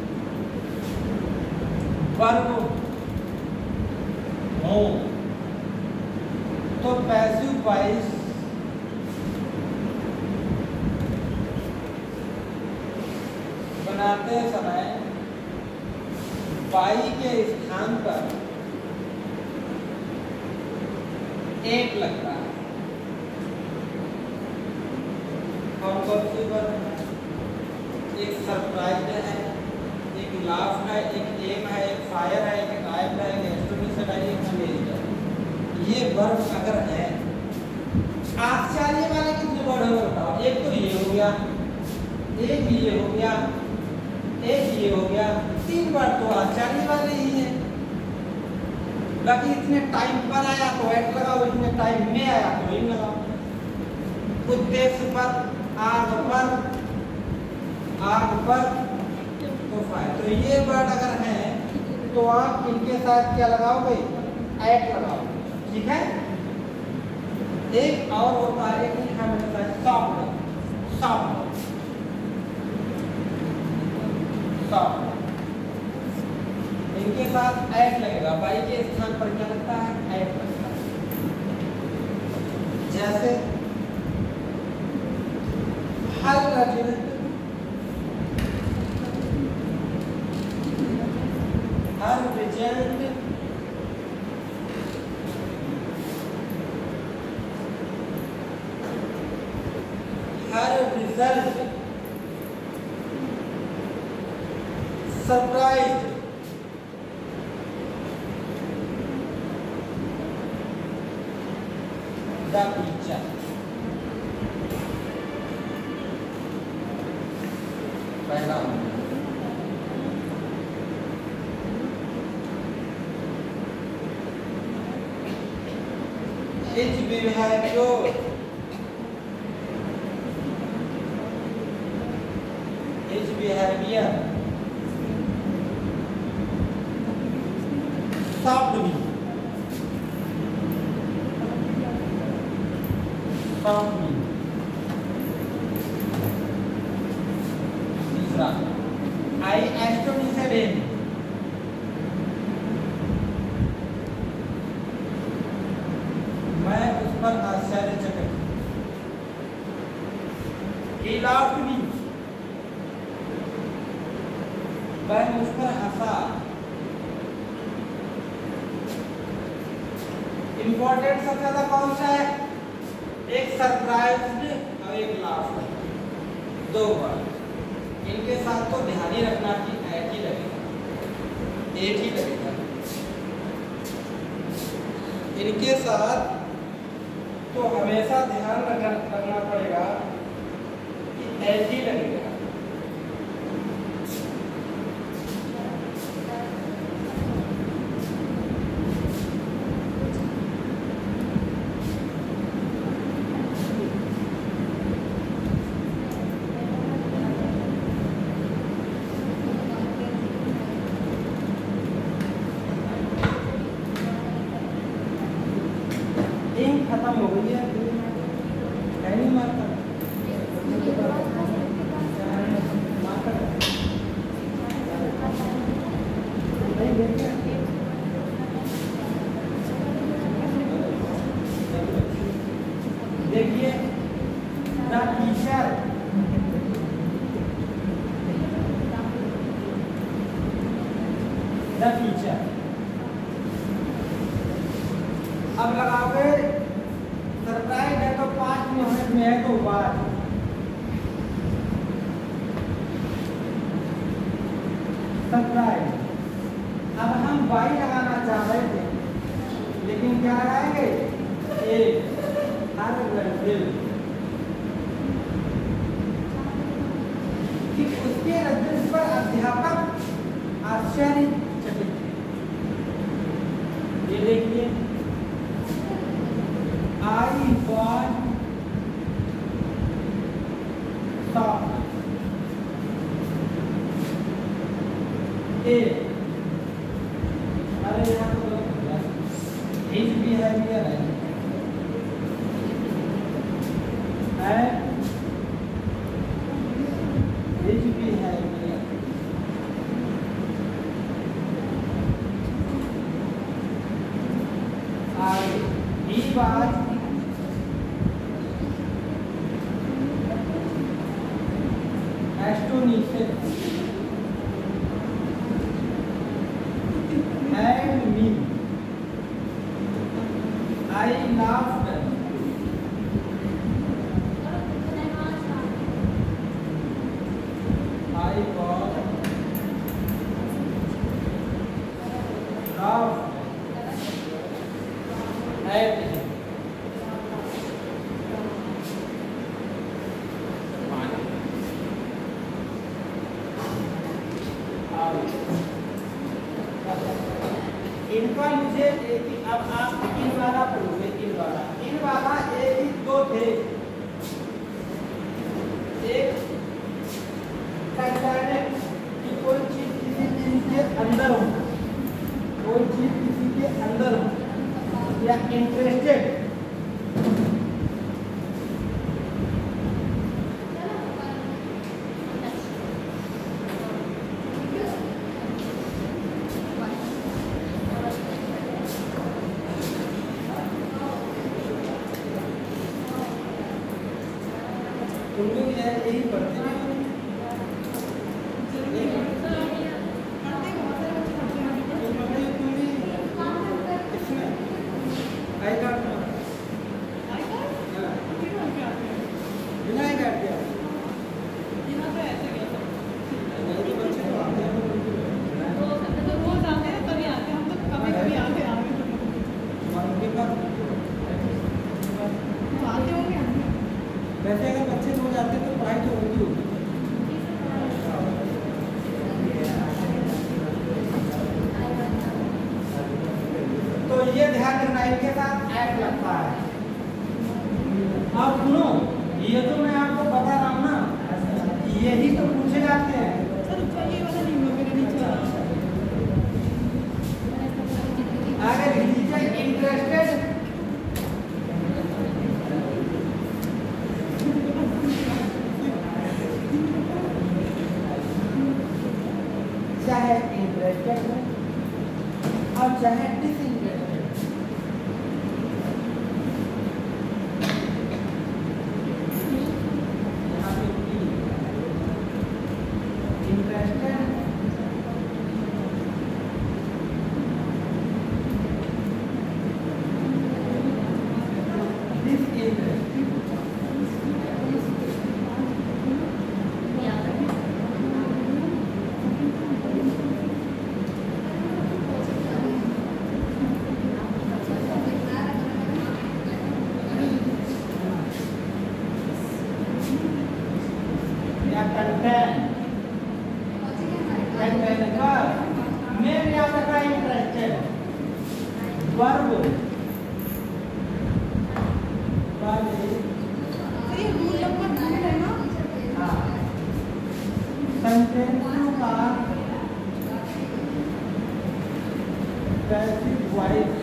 वर्ब हो तो पैसिव वॉइस बनाते समय बाई के स्थान पर एक लगता है। कौन कौन सी वर्ब? एक सरप्राइज है, एक लाफ है, एक एम है, एक फायर है, एक गायब है, एक एस्टोनिशन है, एक अमेज्ड है। ये वर्ब अगर है, आश्चर्य वाले कितने वर्ड है बताओ? एक तो ये हो गया, एक ये हो गया, एक ये हो गया, 3 वर्ड तो आश्चर्य वाले ही है। बाकी इतने टाइम पर आया तो ऐड लगाओ, इतने टाइम में आया तो इन लगाओ। उद्देश्य पर, आग पर तो फायर, तो ये वर्ड अगर है तो आप इनके साथ क्या लगाओगे? ऐड लगाओ, ठीक है। एक और होता है, एक लिखा मिलता है सॉफ्ट, सॉफ्ट, सॉफ्ट, इनके साथ ऐड लगेगा। बाई के स्थान पर क्या लगता है? ऐड लगता है। जैसे her resident, her result, her result, surprise, the teacher. पहला His behavior, his behavior, shocked me, shocked me. तीसरा, I astonished him. मैं उस पर आश्चर्यचकित। He laughed me. वह मुझ पर हंसा। इंपॉर्टेंट सबसे ज्यादा कौन सा है? एक सरप्राइज्ड और एक लाफ्ड, दो वर्ड। इनके साथ तो ध्यान ही रखना कि एक ही लगेगा, एक ही लगेगा। इनके साथ तो हमेशा ध्यान रखना पड़ेगा कि एक ही लगेगा। खत्म हो गई है, नहीं मारता देखिए द टीचर, द टीचर। अब लगाओगे सरप्राइज है तो 5 मिनट में है तो बात। सरप्राइज। अब हम वाई लगाना चाह रहे थे, लेकिन क्या लगाएंगे? एक कि उसके रजिस्टर पर अध्यापक आश्चर्यचकित थे। ये देखिए, I was shocked. अरे यहाँ तो his behavior है, his behavior he was astonished and me. I laughed. I was laughed at him. इनका मुझे एक ही, अब आप इन वाला पढ़ोगे, इन वाला एक ही दो थे। एक कंटेंट कि कोई चीज किसी चीज के अंदर हो, कोई चीज किसी के अंदर हो, या इंटरेस्टेड। तुम लोग यही पढ़ते हैं। वैसे अगर बच्चे हो जाते तो पढ़ाई तो होती होगी। तो ये ध्यान रखना, इनके साथ ऐड लगता है। अब सुनो, ये तो मैं आपको बता रहा हूँ ना, यही तो पूछे जाते हैं। अगर टीचर इंटरेस्टेड चाहे इंटरेस्टेड है और चाहे डिसइंटरेस्टेड, यहाँ पे इंटरेस्टेड या कंटेन कंटेन का मेन याद रखना इंटरेस्टेड वर्ब ये रूल नंबर 2 है ना? सेंटेंसों का पैसिव वॉइस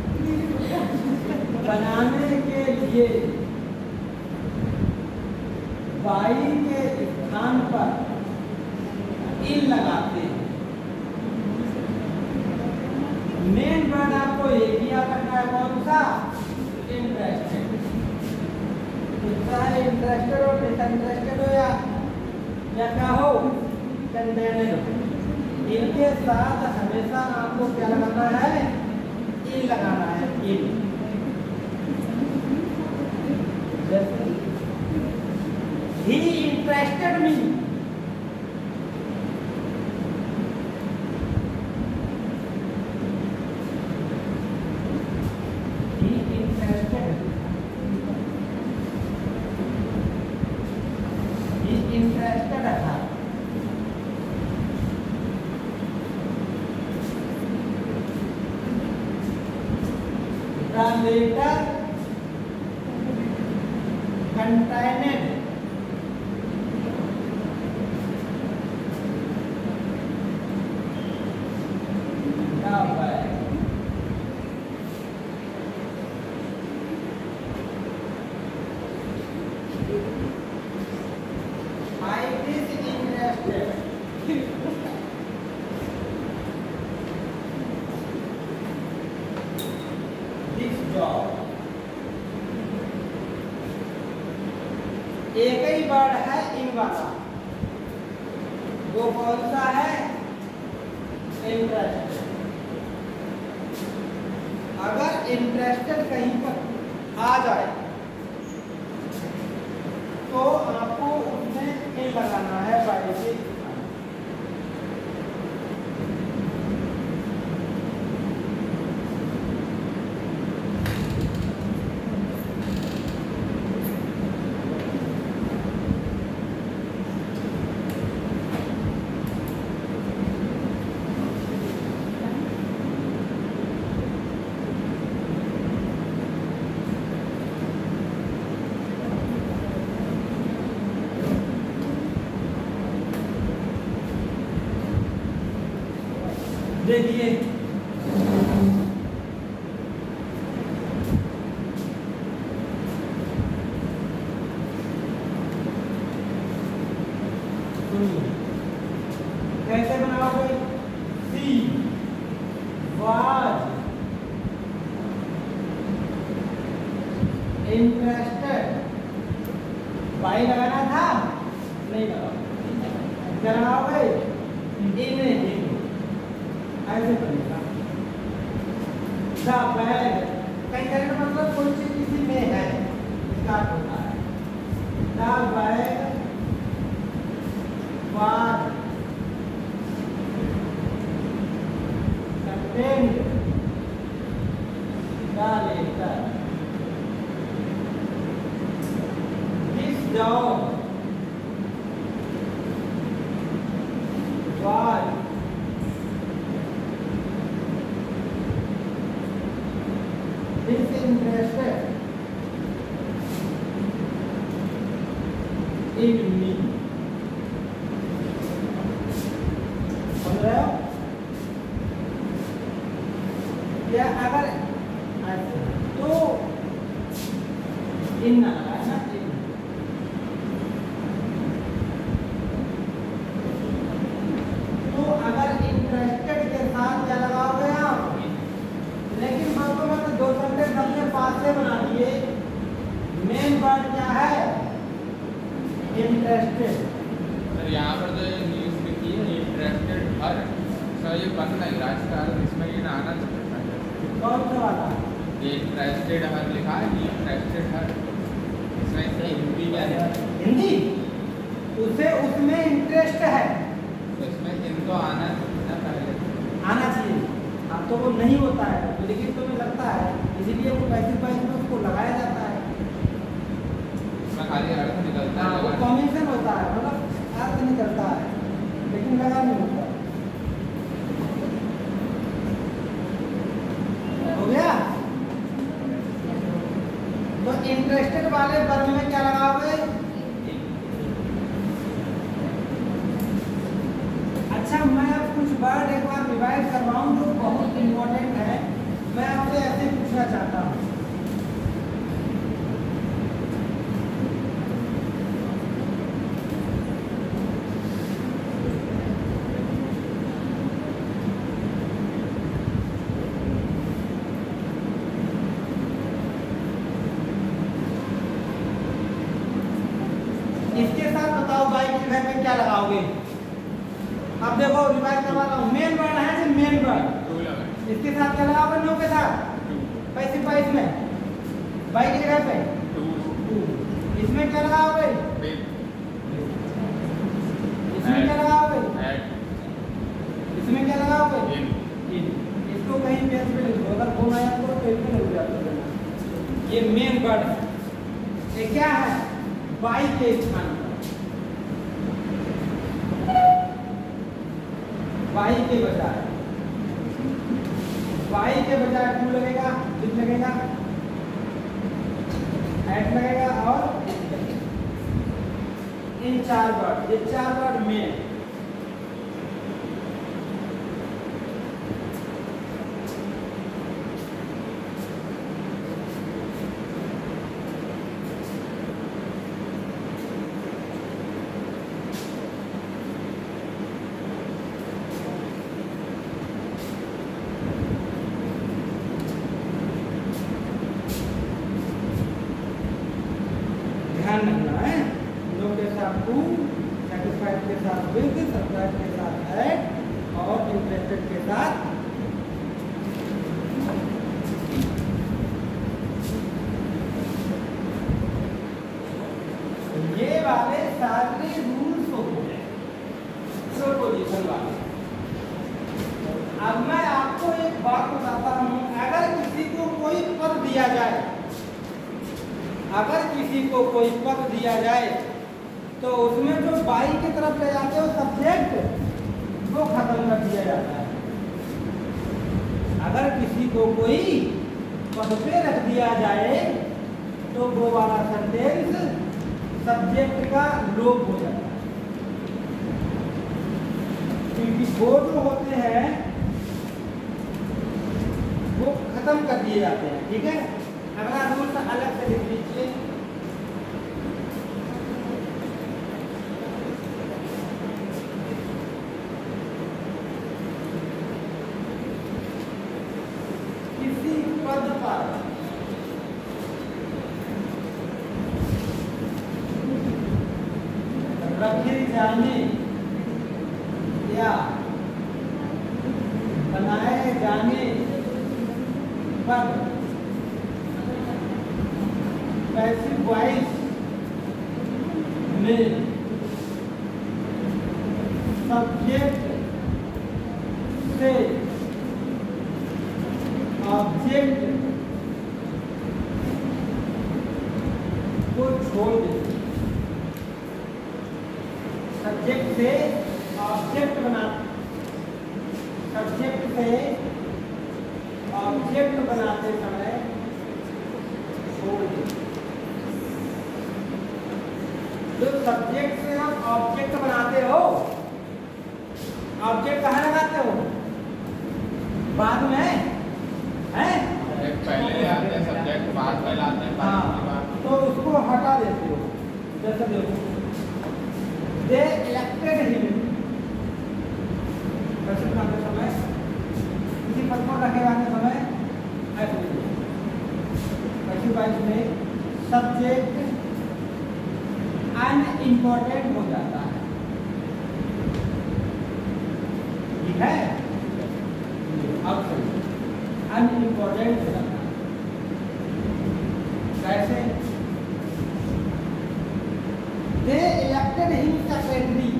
बनाने के लिए बाई के स्थान पर इन लगाते हैं। मेन वर्ड आपको एक ही याद रखना है, कौन सा? इंटरेस्टेड। चाहे इंटरेस्टेड हो, डिसइंटरेस्टेड हो या क्या हो, कंटेनेड हो, इनके साथ हमेशा आपको क्या लगाना है? इन लगाना है, इन। जैसे ही इंटरेस्टेड मी, इंटरेस्टेड था। The letter contained the bag. I is interested. This job. एक ही वर्ड है इन वाला, वो कौन सा है? इंटरेस्टेड। अगर इंटरेस्टेड कहीं पर आ जाए तो आपको उसमें इन लगाना है बाई से। देखिए कैसे बनाओगे? सी वाज इंटरेस्टेड, बाई लगाना था, नहीं लगा, क्या लगाओगे? इन ऐसे बनेगा। द बैग कहीं कहने का मतलब कोई चीज किसी में है, इसका अर्थ होता है the bag was contained the letter. This job was disinterested in me। समझ रहे हो? या अगर ऐसे तो इन ना लगाए ना, इन। तो अगर इंटरेस्टेड के साथ क्या लगाओगे आप? लेकिन बातों में तो दो सेंटेंस हमने पास से बना दिए। मेन वर्ड क्या है? इंटरेस्टेड। सर यहाँ पर जो न्यूज़ लिखी है इंटरेस्टेड हर, सर ये बन नहीं रहा, इसका अर्थ इसमें ये ना आना चाहिए। कौन सा वाला? ये इंटरेस्टेड हर लिखा है, इंटरेस्टेड हर, इसमें से हिंदी क्या है? हिंदी। उसे उसमें इंटरेस्ट है तो इसमें इनको आना चाहिए ना पहले, आना चाहिए। अब तो वो नहीं होता है, लेकिन तुम्हें लगता है, इसीलिए वो पैसिव वॉइस में उसको लगाया जाता है। इसमें खाली अर्थ निकलता हाँ, वो है। कॉम्बिनेशन होता है, मतलब डिवाइड कर रहा हूँ जो बहुत इम्पोर्टेंट है, मैं आपसे ऐसे पूछना चाहता हूँ। इसके साथ बताओ बाई के घर में क्या लगाओगे? अब देखो रिवाइज करवा रहा हूँ। मेन वर्ड है जो मेन वर्ड, टू लगा इसके साथ क्या लगाओगे? नो के साथ टू 25 में बाई की जगह पे टू इसमें क्या लगाओगे? बिग इसमें क्या लगाओगे? एट इसमें क्या लगाओगे? इन इन। इसको कहीं पेज पे लिख दो, अगर फोन आया तो पेज पे लिख जाता। ये मेन वर्ड है। ये क्या है? बाई के स्थान पर, बाई के बजाय, बाई के बजाय टू लगेगा, किस लगेगा? एट लगेगा और इन चार वर्ड, ये चार वर्ड में ध्यान रखना है। नो के साथ टू, सेटिस्फाइड के साथ विद, सरप्राइज के साथ एट और इंटरेस्टेड के साथ ये वाले सारे रूल्स हो गए प्रोपोजिशन वाले। अब मैं आपको एक बात बताता हूं, अगर किसी को कोई पद दिया जाए, अगर किसी को कोई पद दिया जाए तो उसमें जो बाई की तरफ ले जाते हो सब्जेक्ट वो खत्म कर दिया जाता है। अगर किसी को कोई पद पे रख दिया जाए तो वो वाला सेंटेंस सब्जेक्ट का लोप हो जाता है, क्योंकि वो जो होते हैं वो खत्म कर दिए जाते हैं। ठीक है, अगला रूल अलग से लिख लीजिए। किसी पद पर रखे जाने या बनाए जाने पर पैसिव वॉइस में सब्जेक्ट से ऑब्जेक्ट को छोड़ दें। सब्जेक्ट से ऑब्जेक्ट बना, सब्जेक्ट से ऑब्जेक्ट बनाते समय छोड़ दें। जो सब्जेक्ट से आप ऑब्जेक्ट बनाते हो, ऑब्जेक्ट कहाँ लगाते हो? बाद में है, पहले आते हैं सब्जेक्ट, बाद में लाते हैं, हाँ, तो उसको हटा देते हो। जैसे देखो, दे इलेक्टेड हिम, पैसिव बनाते समय, किसी पद को रखे जाते समय ऐसे पैसिव वॉइस में सब्जेक्ट अनइम्पोर्टेंट हो जाता है। ठीक है, अब अनइम्पोर्टेंट हो जाता है। कैसे? They elected him secretary,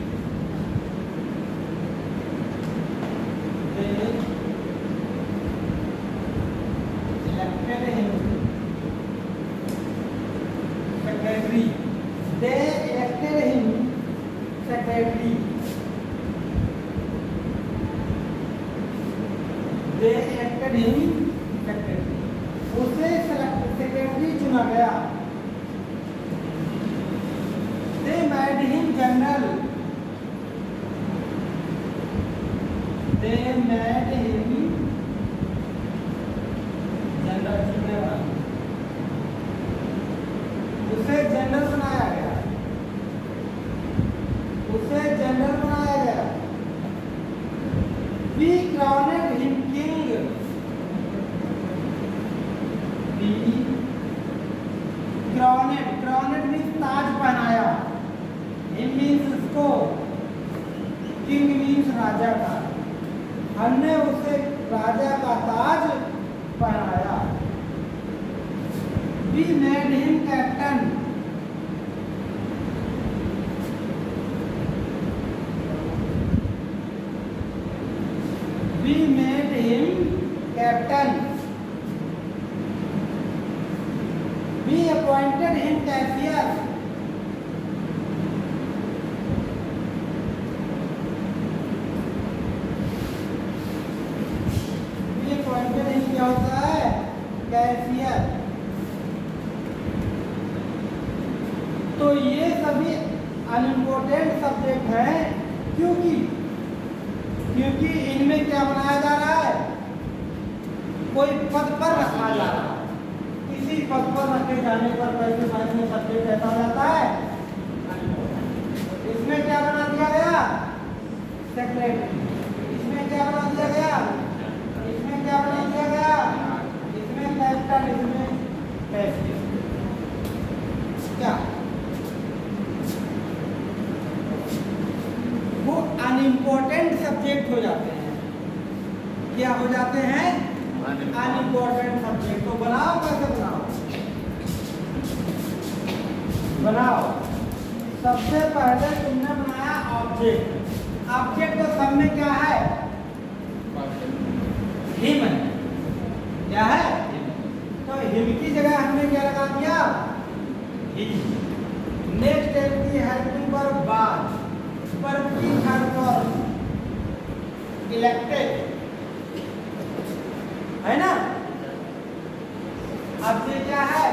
they elected him secretary, they elected him secretary, they elected him secretary, उसे सेक्रेटरी चुना गया। They made him general, they made general बनाया गया। We crowned him king, we crowned, crowned means ताज पहनाया, him means उसको, king means राजा का, हमने उसे राजा का ताज पहनाया। We made him captain, we made him captain, we appointed him cashier, we appointed him क्या होता है, कैशियर। तो ये सभी अनइम्पोर्टेंट सब्जेक्ट हैं, क्योंकि इनमें क्या बनाया जा रहा है, कोई पद पर रखा जा रहा है। किसी पद पर रखे जाने पर पैसे साइंस में सब्जेक्ट ऐसा हो जाता है। इसमें क्या बना दिया गया, सेक्रेटरी। इसमें क्या बना दिया गया, इसमें क्या बना दिया गया, इसमें कैप्टन, इसमें कैशियर। क्या वो अनइम्पोर्टेंट सब्जेक्ट हो जाते हैं, क्या हो जाते हैं, अनइम्पोर्टेंट सब्जेक्ट। तो बनाओ, कैसे बनाओ, बनाओ। सबसे पहले तुमने बनाया ऑब्जेक्ट। ऑब्जेक्ट तो सब में क्या है, हिम है, क्या है, तो हिम की जगह हमने क्या लगा दिया, हिम। नेक्स्ट है हेल्पिंग वर्ब बार, पर की फॉर्म इलेक्टेड है ना। अब ये क्या है,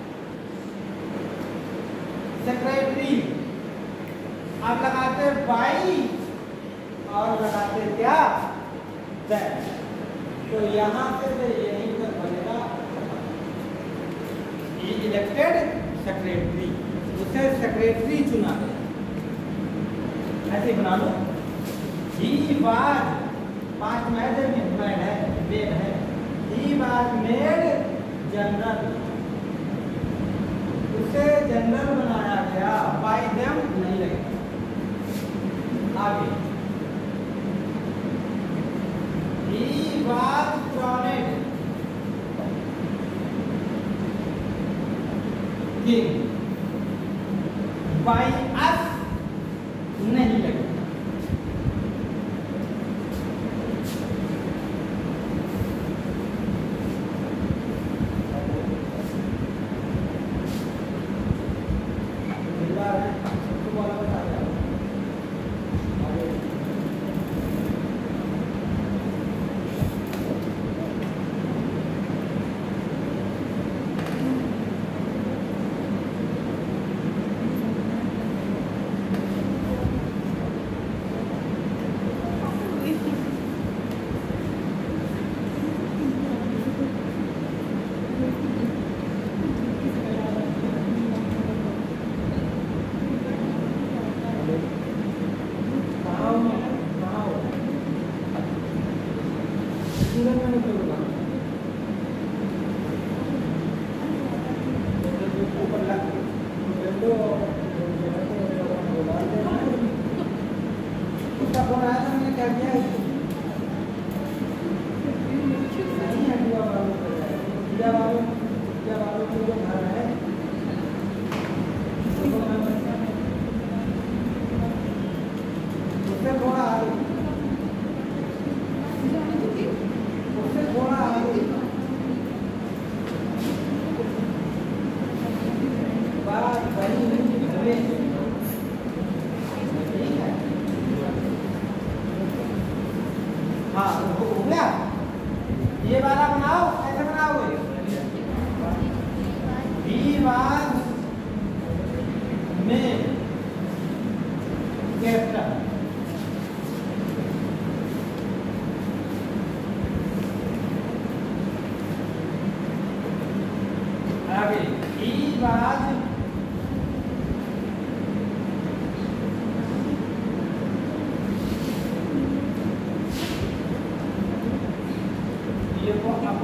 सेक्रेटरी। अब लगाते बाई और लगाते क्या, दैट। तो यहाँ से यहीं पर बनेगा इलेक्टेड सेक्रेटरी, उसे सेक्रेटरी चुना गया। ऐसे बना लो। He was, पास्ट में है, मेड है। He was made जनरल, उसे जनरल बनाया गया। by them नहीं लगेगा। आगे He was crowned king, by us नहीं लगेगा। ये वाला बनाओ, कैसे बनाओगे?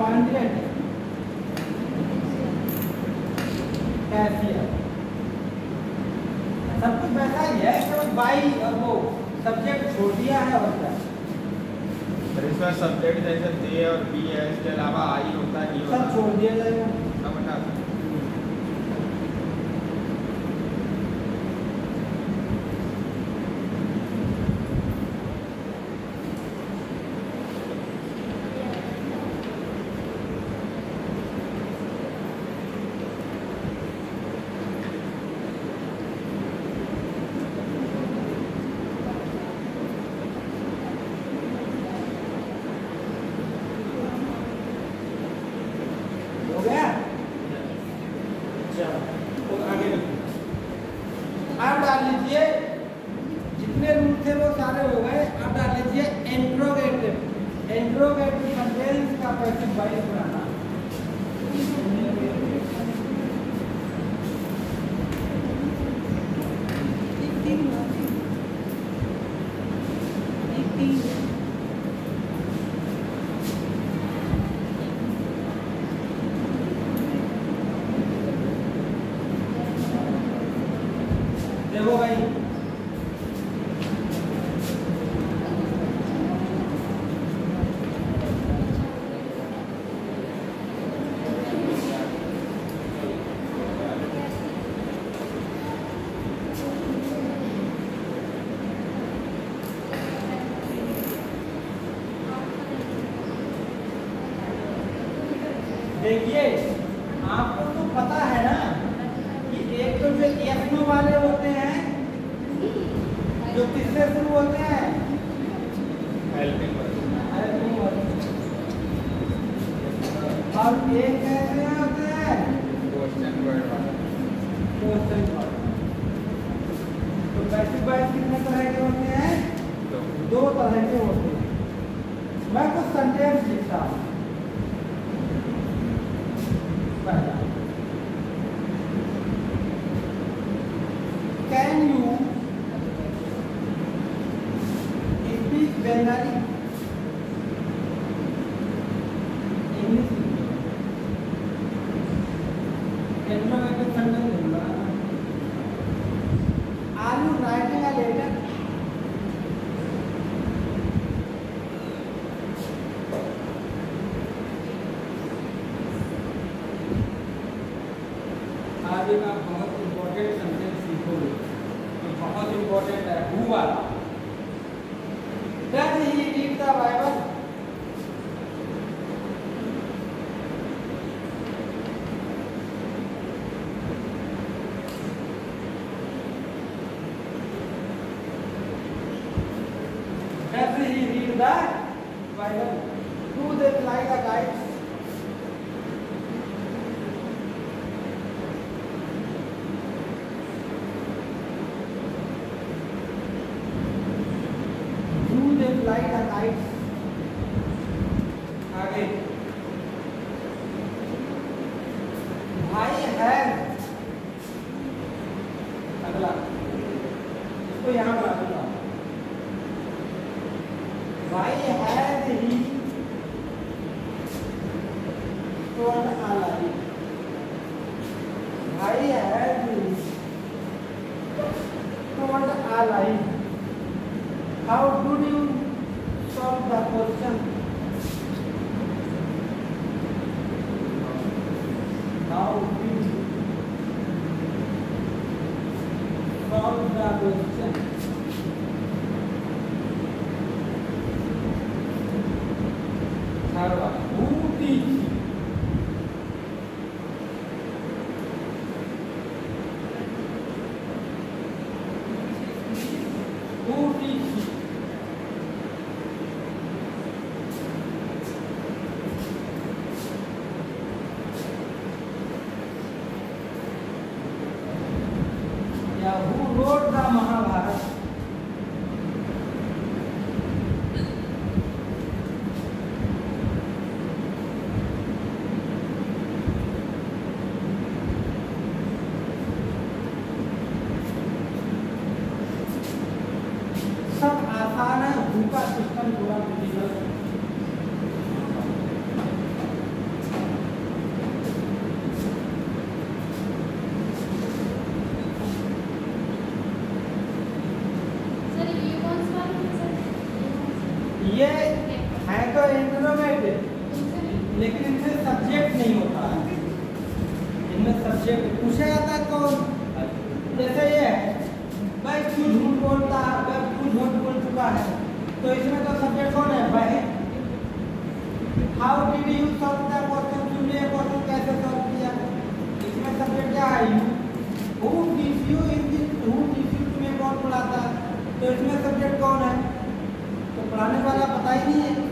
कमांडेंट, कैशियर, सब कुछ वैसा ही है, केवल बाई और वो सब्जेक्ट छोड़ दिया है और क्या। पर इसमें सब्जेक्ट जैसे दे और बी है, इसके अलावा आई होता है, नहीं होता, सब छोड़ दिया जाएगा। सब हटा सकते हैं। हो गया? चलो तो आगे देखो। अब डाल लीजिए, जितने रूल थे वो सारे हो गए। अब डाल लीजिए इंट्रोगेटिव। इंट्रोगेटिव सेंटेंस का पैसिव वॉइस बनाना। देखो भाई, देखिए आपको तो पता है ना कि एक तो जो एफनो वाले होते हैं जो किससे शुरू होते हैं, हेल्पिंग और एक कैसे होते हैं, क्वेश्चन वर्ड वाला। Question word. तो पैसिव वॉइस कितने तरह के होते हैं? दो तरह के होते हैं। मैं कुछ सेंटेंस लिखता हूँ। पहला, can you speak Bengali? English interrogative sentence बोलना। Are you writing a letter? आगे का बहुत इंपॉर्टेंट सेंटेंस सीखोगे, तो बहुत इंपॉर्टेंट है हु वाला। Does he read the Bible? Does he read the Bible? Do they fly the kites? fly the kites? आगे, भाई है, अगला इसको यहाँ बना दूंगा। भाई है ही told a lie? भाई है ही told a lie? How do you solve the question? How do you solve the question? Third one, who teach? Who teach? Who wrote the Mahabharata? सब आसान है, उनका सिस्टम पूरा डिजिटल। ये है तो इंट्रोगेटिव, लेकिन इनमें सब्जेक्ट नहीं होता है। इनमें सब्जेक्ट पूछा जाता है कौन, जैसे ये है भाई तू झूठ बोलता है, वह तू झूठ बोल चुका है, तो इसमें तो सब्जेक्ट कौन है वह। How did you solve the question, तुमने ये क्वेश्चन कैसे सॉल्व किया, इसमें सब्जेक्ट क्या है you. Who teach you in this, who teach you तुम्हें कौन पढ़ाता है, तो इसमें सब्जेक्ट कौन है, तो पढ़ाने वाला पता ही नहीं है।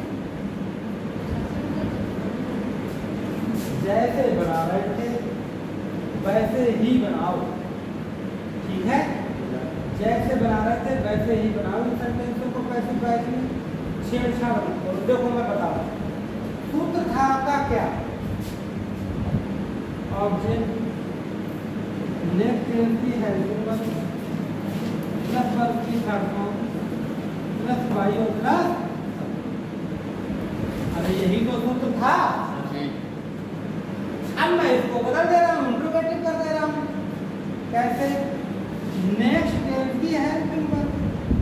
जैसे बना रहे थे वैसे ही बनाओ, ठीक है, जैसे बना रहे थे वैसे ही बनाओ। इन सेंटेंसों को कैसे वैसे छेड़छाड़ करो। देखो मैं बता रहा हूँ, सूत्र था आपका क्या, ऑब्जेक्ट नेक्स्ट है प्लस वर्ग की प्लस वाई और प्लस, अरे यही तो सूत्र था। अब मैं इसको बदल दे रहा हूँ, इंट्रोगेटिव कर दे रहा हूँ। कैसे, नेक्स्ट टेंस की हेल्पिंग वर्ब,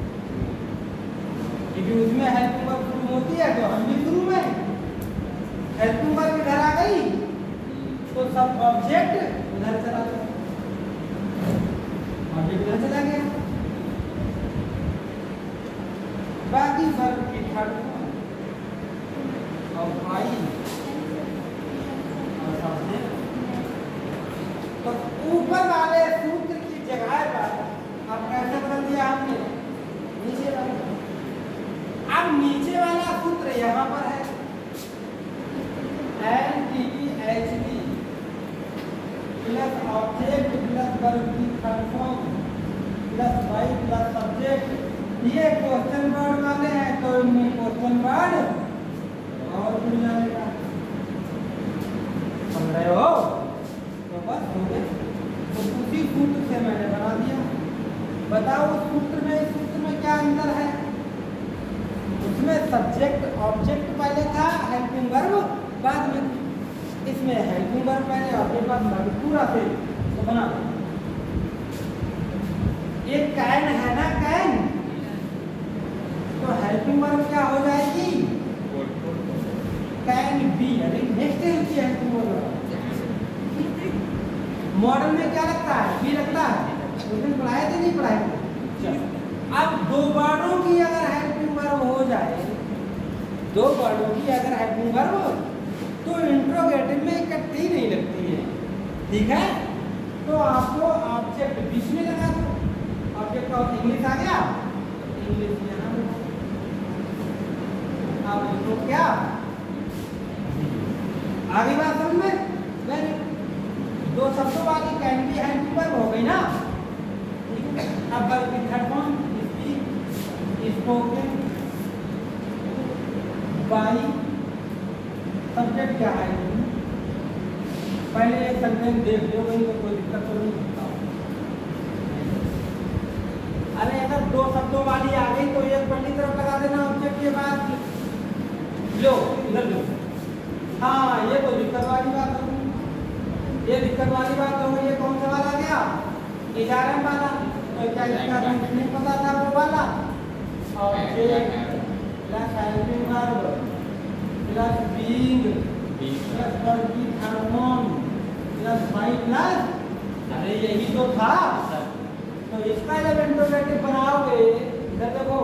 क्योंकि उसमें हेल्पिंग वर्ब शुरू होती है तो हम भी शुरू में हेल्पिंग वर्ब इधर आ गई तो सब ऑब्जेक्ट उधर चला गया, ऑब्जेक्ट उधर चला गया। बाकी वर्ब की थर्ड और आई और सब्जेक्ट, तो ऊपर वाले सूत्र की जगह पर अब कैसे बदल दिया हमने, नीचे वाला। अब नीचे वाला सूत्र यहाँ पर है NTPHD plus object plus verb की third form plus by plus subject. ये क्वेश्चन वर्ड वाले हैं तो इनमें क्वेश्चन वर्ड और जुड़ जाएगा, समझ रहे हो, तो बस हो गया। तो उसी सूत्र से मैंने बना दिया। बताओ उस सूत्र में, इस सूत्र में क्या अंतर है, उसमें सब्जेक्ट ऑब्जेक्ट पहले था, हेल्पिंग वर्ब बाद में, इसमें हेल्पिंग वर्ब पहले ऑब्जेक्ट बाद में, पूरा से तो बना। ये कैन है ना, कैन, तो हेल्पिंग वर्ब क्या हो जाएगी, कैन बी। अरे नेक्स्ट है हेल्पिंग वर्ब, मॉडल में क्या लगता है, बी लगता है, उसने पढ़ाए थे नहीं पढ़ाए थे। अब दो वर्डों की अगर हेल्पिंग वर्ब हो जाए, दो वर्डों की अगर हेल्पिंग वर्ब, तो इंट्रोगेटिव में इकट्ठी नहीं लगती है, ठीक है। तो आपको ऑब्जेक्ट बीच में लगा दो, ऑब्जेक्ट का इंग्लिश आ गया, इंग्लिश यहाँ अब इसको क्या आगे बात समझ में, वेरी दो शब्दों वाली कैन बी हेल्पिंग वर्ब हो गई ना। अब वर्ब की third form speak, spoken, by, subject क्या है, पहले एक सेंटेंस देख लो, वही तो कोई दिक्कत तो नहीं होता। अरे अगर दो शब्दों वाली आ गई तो एक पहली तरफ लगा देना ऑब्जेक्ट के बाद, लो इधर लो। हाँ ये तो दिक्कत वाली बात हो गई, ये दिक्कत वाली बात हो गई। ये कौन सा वाला गया, इजारम वाला, तो क्या इसका नहीं पता था वो वाला, और plus helping verb plus being plus verb की third form plus by plus, अरे यही तो था। तो इसका जब इंट्रोगेटिव बनाओगे, इधर देखो,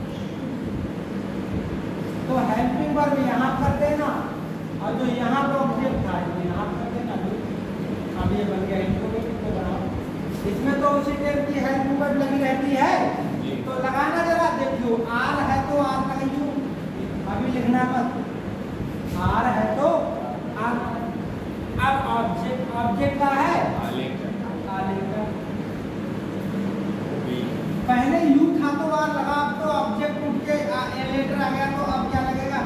तो हेल्पिंग वर्ब यहाँ कर देना, और जो यहाँ पर ऑब्जेक्ट था यहाँ कर देना। अब ये बन गया इंट्रोगेटिव, तो बनाओ। इसमें तो उसी टाइप की हेल्पिंग वर्ब लगी रहती है, तो लगाना जरा देखियो, आर है तो आर लगाइयो, अभी लिखना मत, आर है तो आर। अब ऑब्जेक्ट का है आलेखन, पहले यू था तो आर लगा, अब तो ऑब्जेक्ट उठ के लेटर आ गया, तो अब क्या लगेगा,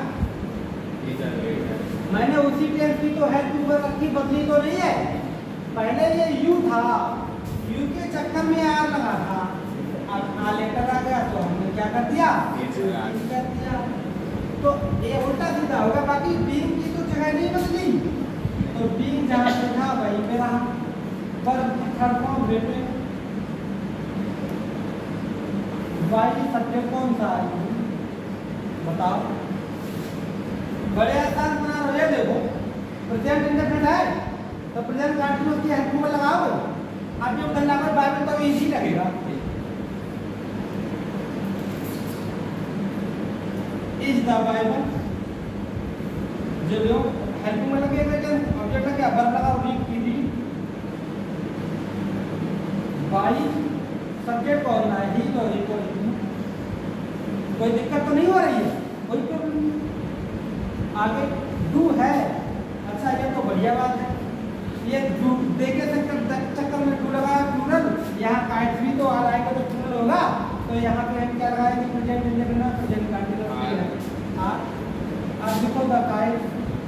मैंने उसी टेंस की तो हेल्पिंग वर्ब रखी, बदली तो नहीं है। पहले ये यू था, यू के चक्कर में आर लगा था, अब आ लेटर आ गया तो हमने क्या कर दिया, कर दिया। तो ये उल्टा सीधा होगा, बाकी बीइंग की तो जगह नहीं बदली, तो बीइंग जहाँ पे था वहीं पे रहा। वर्ब की थर्ड फॉर्म बेटे, वाई सब्जेक्ट कौन सा है, बताओ, बड़े आसान बना रहे हो। ये देखो प्रेजेंट इंडेफिनिट है तो प्रेजेंट कंटिन्यूअस की हेल्प में लगाओ। आप जो उधर लगाओ बाइबल तो इजी लगेगा। इज द बाइबल जो हेल्प में लगेगा कि ऑब्जेक्ट है क्या वर्ब लगाओ रीड की रीड बाई सब्जेक्ट कौन है ही तो ही कोई दिक्कत तो नहीं हो रही है, कोई प्रॉब्लम नहीं। आगे डू है, अच्छा ये तो बढ़िया बात है। ये डू देखे चक्कर में डू लगाया प्लूरल, यहाँ काइट्स भी तो आ रहा है तो प्लूरल होगा, तो यहाँ पे हम क्या लगाएंगे प्रेजेंट इंडेफिनिट प्रेजेंट कंटीन्यूअस। अब देखो द काइट,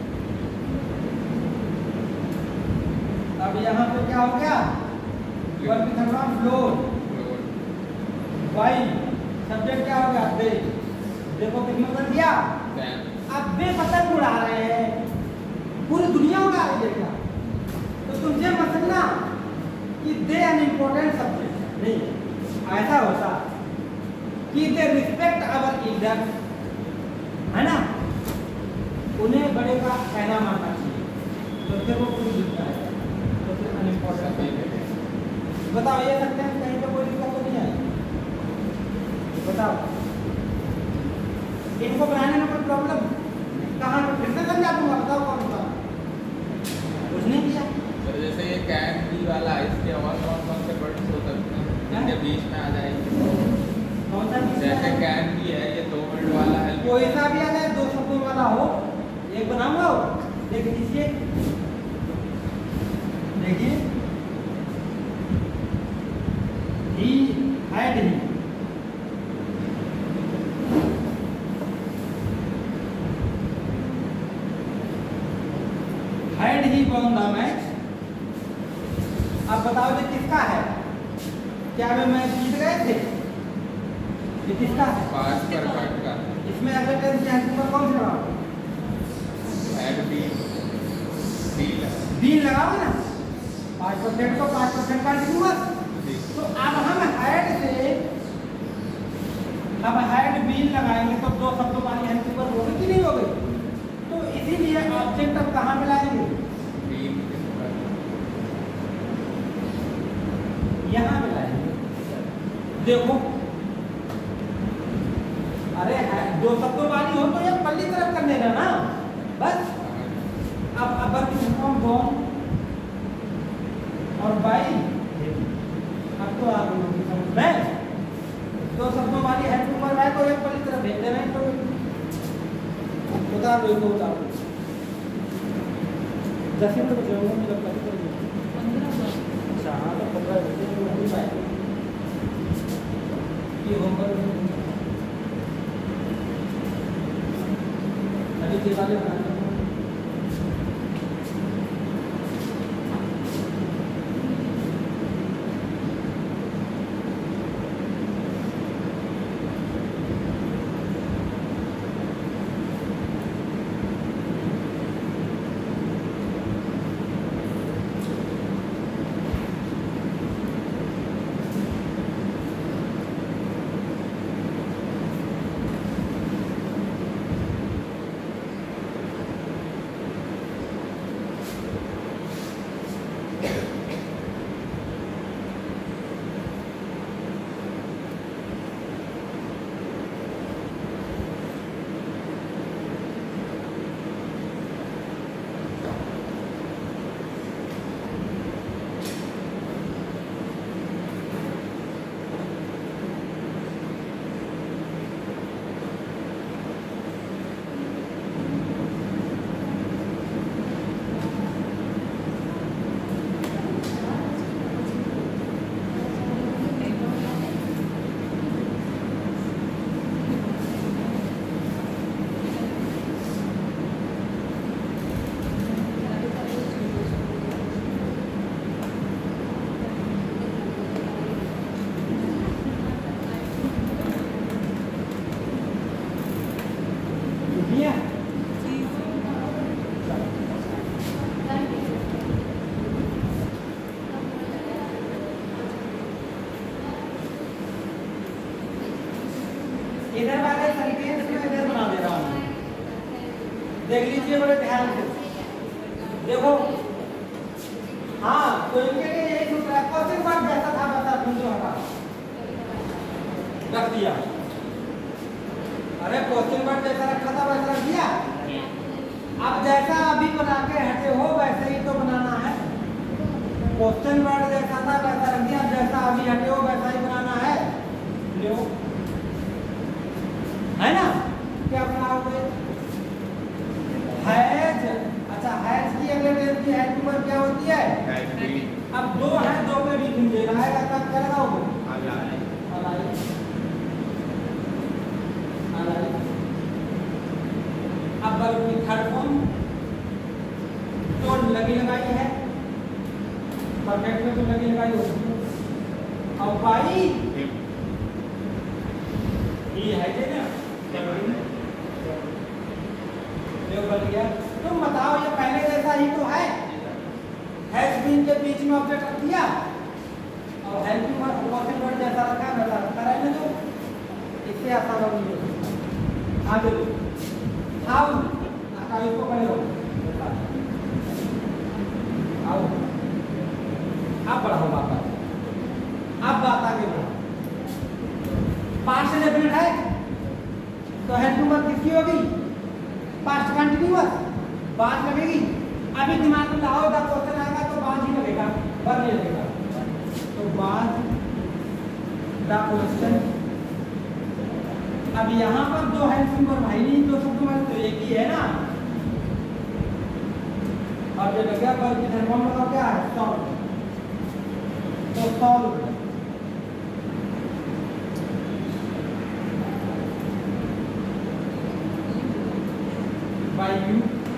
अब यहाँ पे क्या हो गया वर्ब की थर्ड फ्लोर वाई सब्जेक्ट क्या हो गया दे। देखो कितना बदल दिया। अब बे पतंग उड़ा रहे हैं, पूरी दुनिया उड़ा रही है क्या, तो तुझे समझना कि दे एन इम्पोर्टेंट सब्जेक्ट नहीं, ऐसा होता कि दे रिस्पेक्ट अवर ईल्डर, है ना, उन्हें बड़े का कहना मानना चाहिए, तो फिर वो पूरी दिखता है, तो फिर अनइम्पोर्टेंट। बताओ ये सकते हैं कहीं पे कोई दिक्कत तो नहीं है? बताओ इनको बनाने में कोई प्रॉब्लम कहाँ पे फिर से समझा दूंगा। बताओ कौन सा कुछ नहीं किया। तो जैसे ये कैन बी वाला इसके और कौन से वर्ड्स हो सकते हैं जिनके बीच में आ जाएगी? कौन सा जैसे कैन बी है ये 2 वर्ड वाला है, कोई सा भी आ जाए 2 शब्दों वाला हो, एक बनाऊंगा देख लीजिए, देखिए he had he, had he won the match. अब बताओ ये किसका है? क्या वे मैच जीत गए थे? ये किसका है? पास्ट परफेक्ट का इसमें अगर टेंस के हेल्प पर कौन सा लगाओ? हैड बी लगाओ ना, 5% तो 5% कंटिन्यूअस। तो अब हम हैड से अब हैड बीन लगाएंगे तो 2 शब्दों वाली हेल्प पर होगी कि नहीं होगी? तो इसीलिए ऑब्जेक्ट अब कहाँ पे लाएंगे? यहाँ पे लाएंगे। देखो अरे है 2 शब्दों वाली हो तो ये पल्ली तरफ कर देना ना बस। अब अबर की फॉर्म बॉन और बाई, अब तो आप समझ में 2 शब्दों वाली हेल्प ऊपर है तो एक पल्ली तरफ भेज देना है। तो उतार दो, उतार दो 10 मिनट बचे जब कभी कर अच्छा हाँ तो 15 नहीं पाएंगे ये होमवर्क अभी के वाले बना इधर वाले सेंटेंस में इधर बना देख लीजिए बड़े ध्यान से, देखो हाँ, तो इनके लिए यही सूत्र है, क्वेश्चन मार्क जैसा था वैसा बिंदु हटा रख दिया। अरे क्वेश्चन मार्क जैसा रखा था वैसा रख दिया। अब जैसा अभी बना के हटे हो वैसे ही तो बनाना है। क्वेश्चन मार्क जैसा था वैसा रख दिया, जैसा अभी हटे हो वैसा ही बनाना है। लो है ना, क्या बनाओगे? हैज, अच्छा हैज की अगले टेंस की हैज की वर्ब क्या होती है? अब दो है, दो पे भी कीजिए रहेगा, तब क्या लगाओगे? अलाई। अब वर्ब की थर्ड फॉर्म तो लगी लगाई है, परफेक्ट में तो लगी लगाई होती है। अब बाई ये है जे ना, जो बन गया। तुम बताओ ये पहले जैसा ही तो है, हैज बीन के बीच में ऑब्जेक्ट रख दिया और हेल्पिंग क्वेश्चन वर्ड जैसा रखा है वैसा रखा रहने दो, इससे आसान होगी। आगे हाउ, आता इसको पढ़े हो, आओ अब बढ़ाओ वापस, अब बात आगे बढ़ाओ। पास्ट डेफिनेट है तो हेल्पिंग वर्ब किसकी होगी? पास्ट कंटिन्यूअस, बात लगेगी। अभी दिमाग में लाओ, जब क्वेश्चन आएगा तो बात ही लगेगा, वर्ब नहीं लगेगा। तो बात द क्वेश्चन। अब यहाँ पर जो हेल्पिंग वर्ब है नहीं, तो शब्द में तो एक ही है ना। और जब लगा वर्ब की थर्ड फॉर्म लगाओ क्या है? सॉल्व। तो सॉल्व बाय यू,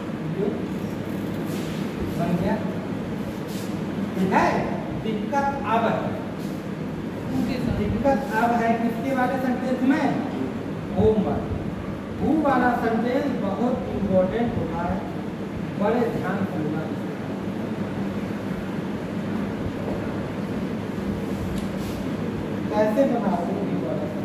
बन गया। ठीक है, दिक्कत अब है, दिक्कत अब है किसके वाले सेंटेंस में? होमवर्क। हु वाला सेंटेंस बहुत इंपॉर्टेंट होता है, बड़े ध्यान से सुनना। कैसे बनाओगे हु वाला सेंटेंस?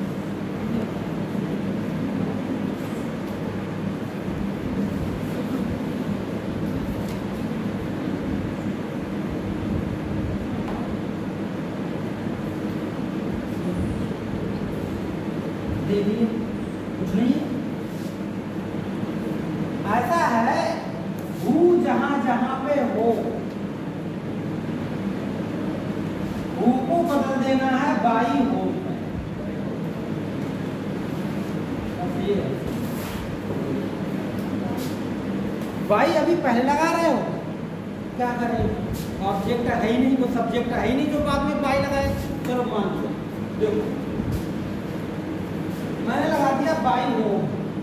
देखिए कुछ नहीं ऐसा है, हु जहां जहां पे हो, हु को बदल देना है बाई हो में। बाई अभी पहले लगा रहे हो, क्या करें? ऑब्जेक्ट है ही नहीं, तो सब्जेक्ट है ही नहीं, जो बाद में बाई लगाए। चलो मान लो, देखो मैंने लगा दिया बाई हो,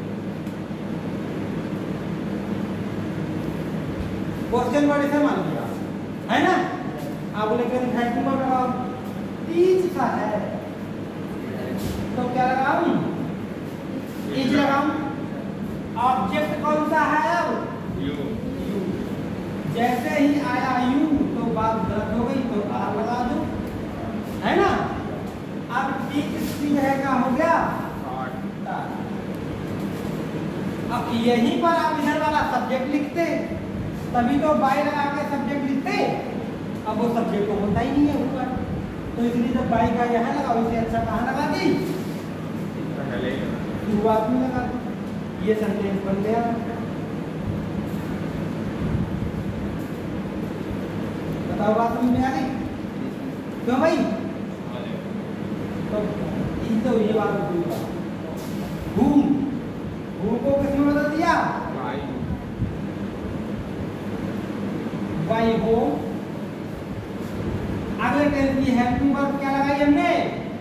क्वेश्चन वर्ड से मान लिया है ना। आप लेकर हेल्पिंग वर्ब लगाओ, टीच सा है तो क्या लगाऊं? टीच लगाऊं। ऑब्जेक्ट कौन सा है? अब यू। जैसे ही आया यू तो बात गलत हो गई, तो आर लगा दो, है ना। अब टीच की जगह का हो गया। अब यहीं पर आप इधर वाला सब्जेक्ट लिखते, तभी तो बाई लगा के सब्जेक्ट लिखते। अब वो सब्जेक्ट तो होता ही नहीं है ऊपर, तो इसलिए जब बाई का यहाँ लगाओ, इसे अच्छा कहाँ लगा दी? शुरुआत में लगा दी। ये सेंटेंस बन गया। बताओ बात समझ में आ गई? क्यों भाई? तो ये बात हूँ को किसमें बदल दिया? बाई हो। अगले टेंस की हेल्पिंग वर्ब क्या लगाई हमने?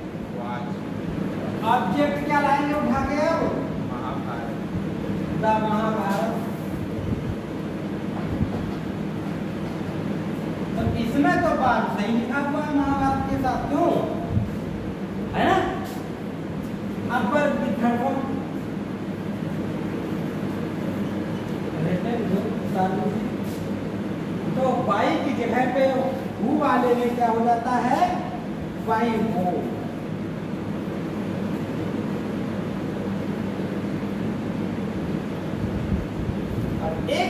ऑब्जेक्ट क्या लाएंगे उठा के? अब द महाभारत। तो इसमें तो बात सही लिखा हुआ है महाभारत के साथ, क्यों है ना। अब वर्ब की थर्ड फॉर्म तो बाई की जगह पे हु वाले में क्या हो जाता है? बाई हो।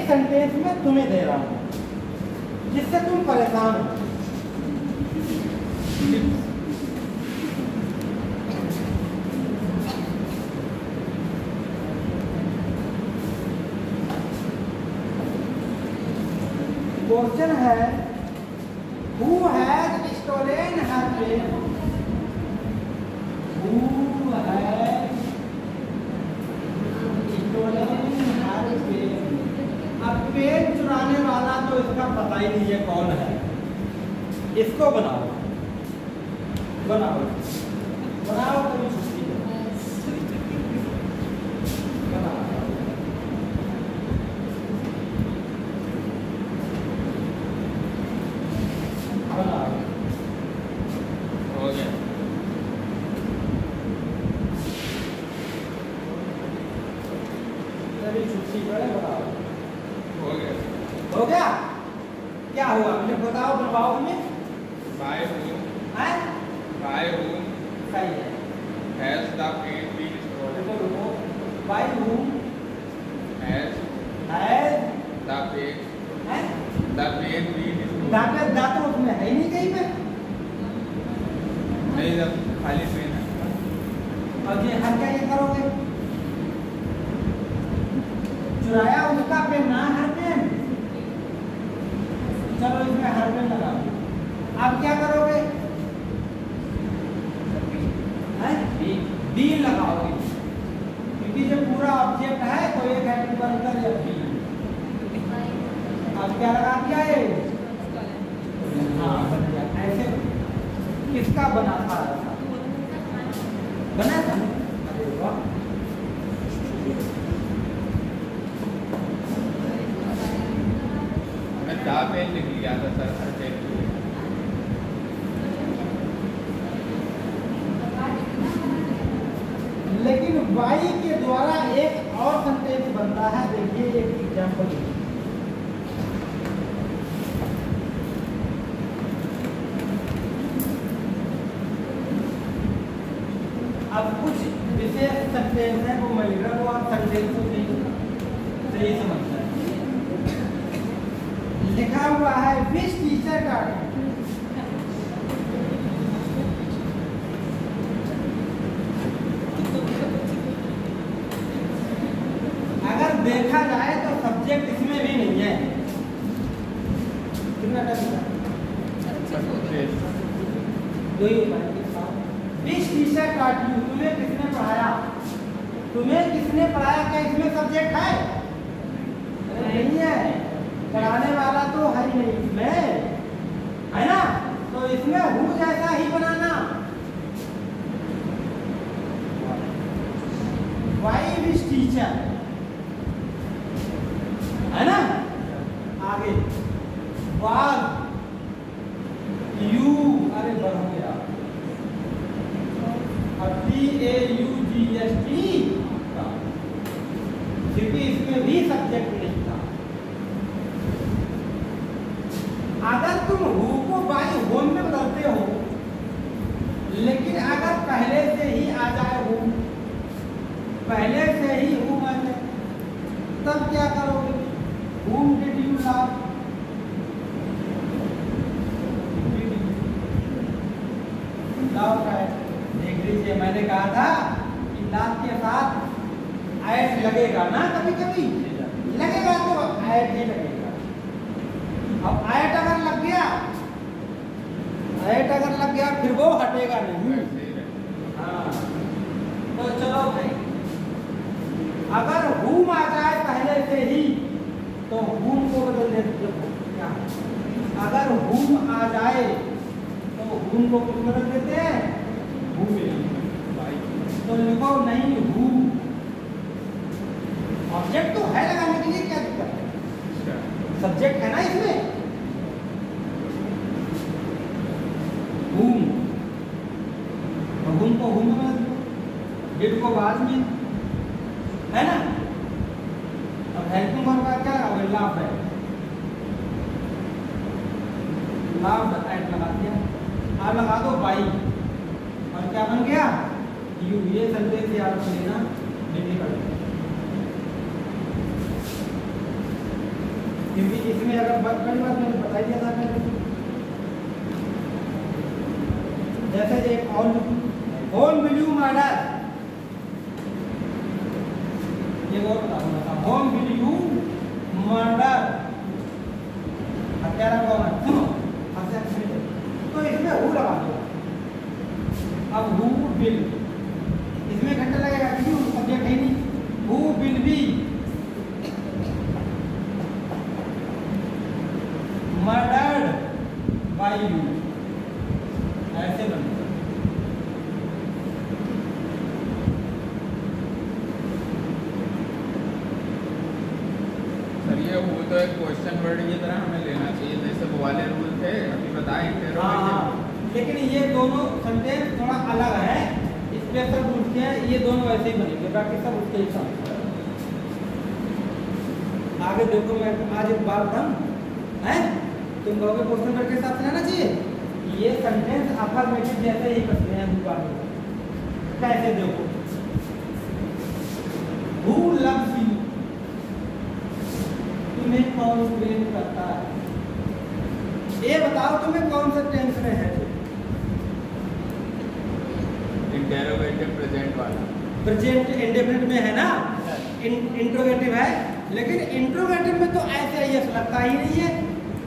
सेंटेंस में तुम्हें दे रहा हूँ जिससे तुम परेशान हो। क्वेश्चन है who has stolen her pen, who has stolen her pen. अब पेन चुराने वाला तो इसका पता ही नहीं है कौन है, इसको बनाओ बनाओ बनाओ कभी छुट्टी बनाओ। हो गया। छुट्टी पड़े बताओ। हो गया। हो गया? क्या हुआ मुझे बताओ, बनवाओ में बाय whom है सही है has the pain been stolen, रुको बाय whom has है the pain been stolen। दांत दांत उसमें है ही नहीं कहीं पे, नहीं जब खाली पेन है। और ये हर क्या ये करोगे, चुराया उसका पेन ना हर पेन। चलो इसमें हर पेन लगाओ। अब क्या करोगे, बी लगाओगे क्योंकि जो पूरा ऑब्जेक्ट है तो एक है बनकर या बी। अब क्या लगा दिया ये, हाँ बन गया। ऐसे किसका बना था, बना था ना? अरे वाह, मैं दा पेन लिख लिया था सर हर पेन के लिए। लेकिन वाई के द्वारा एक और सेंटेंस बनता है। देखिए एक एग्जांपल, अब कुछ विशेष सेंटेंस है वो मैं लिख रहा हूँ, आप सेंटेंस को सही समझना है। लिखा हुआ है विच टीचर का, अगर देखा जाए तो सब्जेक्ट इसमें भी नहीं है। कितना time which teacher taught you, तुम्हें किसने पढ़ाया, तुम्हें किसने पढ़ाया, क्या इसमें सब्जेक्ट है? नहीं है, पढ़ाने वाला तो है ही नहीं इसमें, है ना? तो इसमें हु जैसा ही बनाना, वाई विच टीचर, है ना? आगे वाज यू, अरे बढ़ गया, TAUGST, क्योंकि इसमें भी सब्जेक्ट नहीं था। अगर तुम हु को बाई होम में बदलते हो, लेकिन अगर पहले से ही आ जाए हु, पहले से ही हु आ जाए, तब क्या करोगे, whom did you love, love है। देख लीजिए मैंने कहा था कि लव के साथ ऐड लगेगा ना, कभी कभी लगेगा तो ऐड ही लगेगा। अब ऐड अगर लग गया, ऐड अगर लग गया फिर वो हटेगा नहीं। हाँ तो चलो भाई, अगर हुम आ जाए पहले से ही तो हुम को बदल देते क्या, अगर हुम आ जाए तो हुम को कुछ बदल देते हैं, तो लिखो नहीं हु, ऑब्जेक्ट तो है लगाने के लिए, क्या दिक्कत है, सब्जेक्ट है ना इसमें, हुम, तो हुम को हुम में, डिड को बाद में, है ना? अब हेल्पिंग वर्ब का क्या होगा, लव है, लव ऐड लगा दिया। अब लगा दो बाई, और क्या बन गया यू। ये सेंटेंस याद कर लेना, डिफिकल्ट क्योंकि इसमें अगर बड़ी बात मैंने बता दिया था मैंने, जैसे एक होम विल यू मर्डर, ये और बताऊंगा था, होम विल यू मर्डर, हत्यारा कौन है, सुनो तो इसमें हु लगा दो। अब हु विल, इसमें घंटा लगेगा क्यों, सब्जेक्ट है नहीं। Who will be murdered by you, ऐसे बनता। सर ये वो तो एक क्वेश्चन वर्ड की तरह हमें लेना चाहिए, जैसे वो वाले रूल थे अभी बताए हाँ, लेकिन ये दोनों सेंटेंस थोड़ा अलग है, स्पेशल रूल के हैं, ये दोनों ऐसे ही बनेंगे, बाकी सब उसके हिसाब से। आगे देखो, मैं आज एक बात बताऊं है, तुम कहोगे क्वेश्चन वर्ड के हिसाब से रहना चाहिए, ये सेंटेंस अफर्मेटिव जैसे ही करते हैं दोबारा। कैसे देखो, हु लव्स यू, तुम्हें कौन प्रेम करता है, ये बताओ तुम्हें कौन सा टेंस में है। इंटरोगेटिव प्रेजेंट वाला, प्रेजेंट इंडेफिनिट में है ना, इंट्रोगेटिव है, लेकिन इंट्रोगेटिव में तो ऐसे यस लगता ही नहीं है।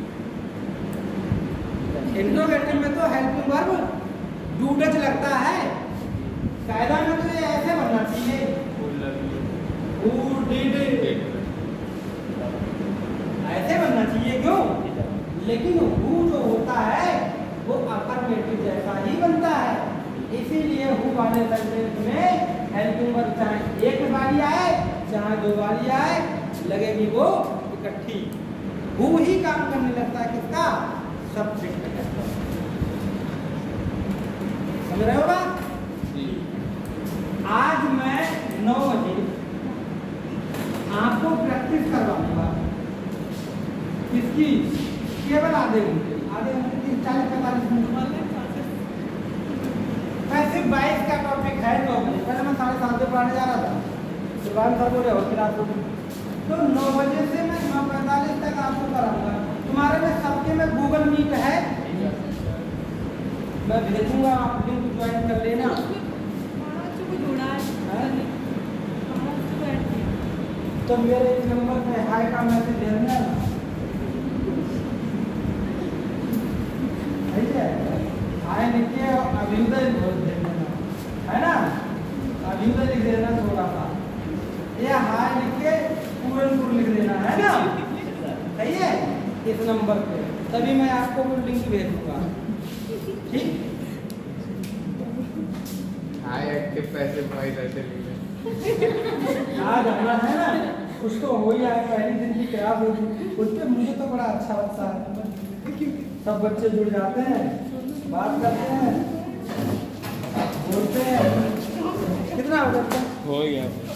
इंट्रोगेटिव में तो हेल्पिंग वर्ब डू डज लगता है, कायदा में तो ये ऐसे बनना चाहिए, हु डिड, ऐसे बनना चाहिए, क्यों, लेकिन हु जो होता है वो अफर्मेटिव जैसा ही बनता है, इसीलिए हु वाले सेंटेंस में हेल्पिंग वर्ब चाहे एक बारी आए चाहे दो बारी आए, लगेगी वो इकट्ठी। हु ही काम करने लगता है किसका, सब्जेक्ट का। समझ रहे हो बात? आज मैं 9 बजे आपको प्रैक्टिस करवाऊंगा, किसकी, केवल आधे घंटे 40-45 मिनट। वैसे 22 का टॉपिक है 9 बजे, पहले मैं 7:30 बजे पढ़ाने जा रहा था, शिवान सर बोले और क्लास हो, तो 9 बजे से मैं 9:45 तक आपको कराऊंगा। तुम्हारे में सबके में गूगल मीट है, मैं भेजूंगा, आप लिंक ज्वाइन कर लेना। तो मेरे इस नंबर पे हाय का मैसेज भेजना, हाय लिख के अभ्युदय बोल देना, है ना, अभ्युदय लिख देना थोड़ा सा, या हाय लिख के पूरनपुर लिख देना, है ना, सही है, इस नंबर पे, तभी मैं आपको वो लिंक भेज दूंगा, ठीक। हाय एक्टिव पैसे भाई रहते आज हमारा है ना, कुछ तो हो ही आया, पहली दिन की क्लास होगी, उस पर मुझे तो बड़ा अच्छा लगता है, सब बच्चे जुड़ जाते हैं, बात करते हैं, बोलते हैं, कितना हो जाता है, हो गया।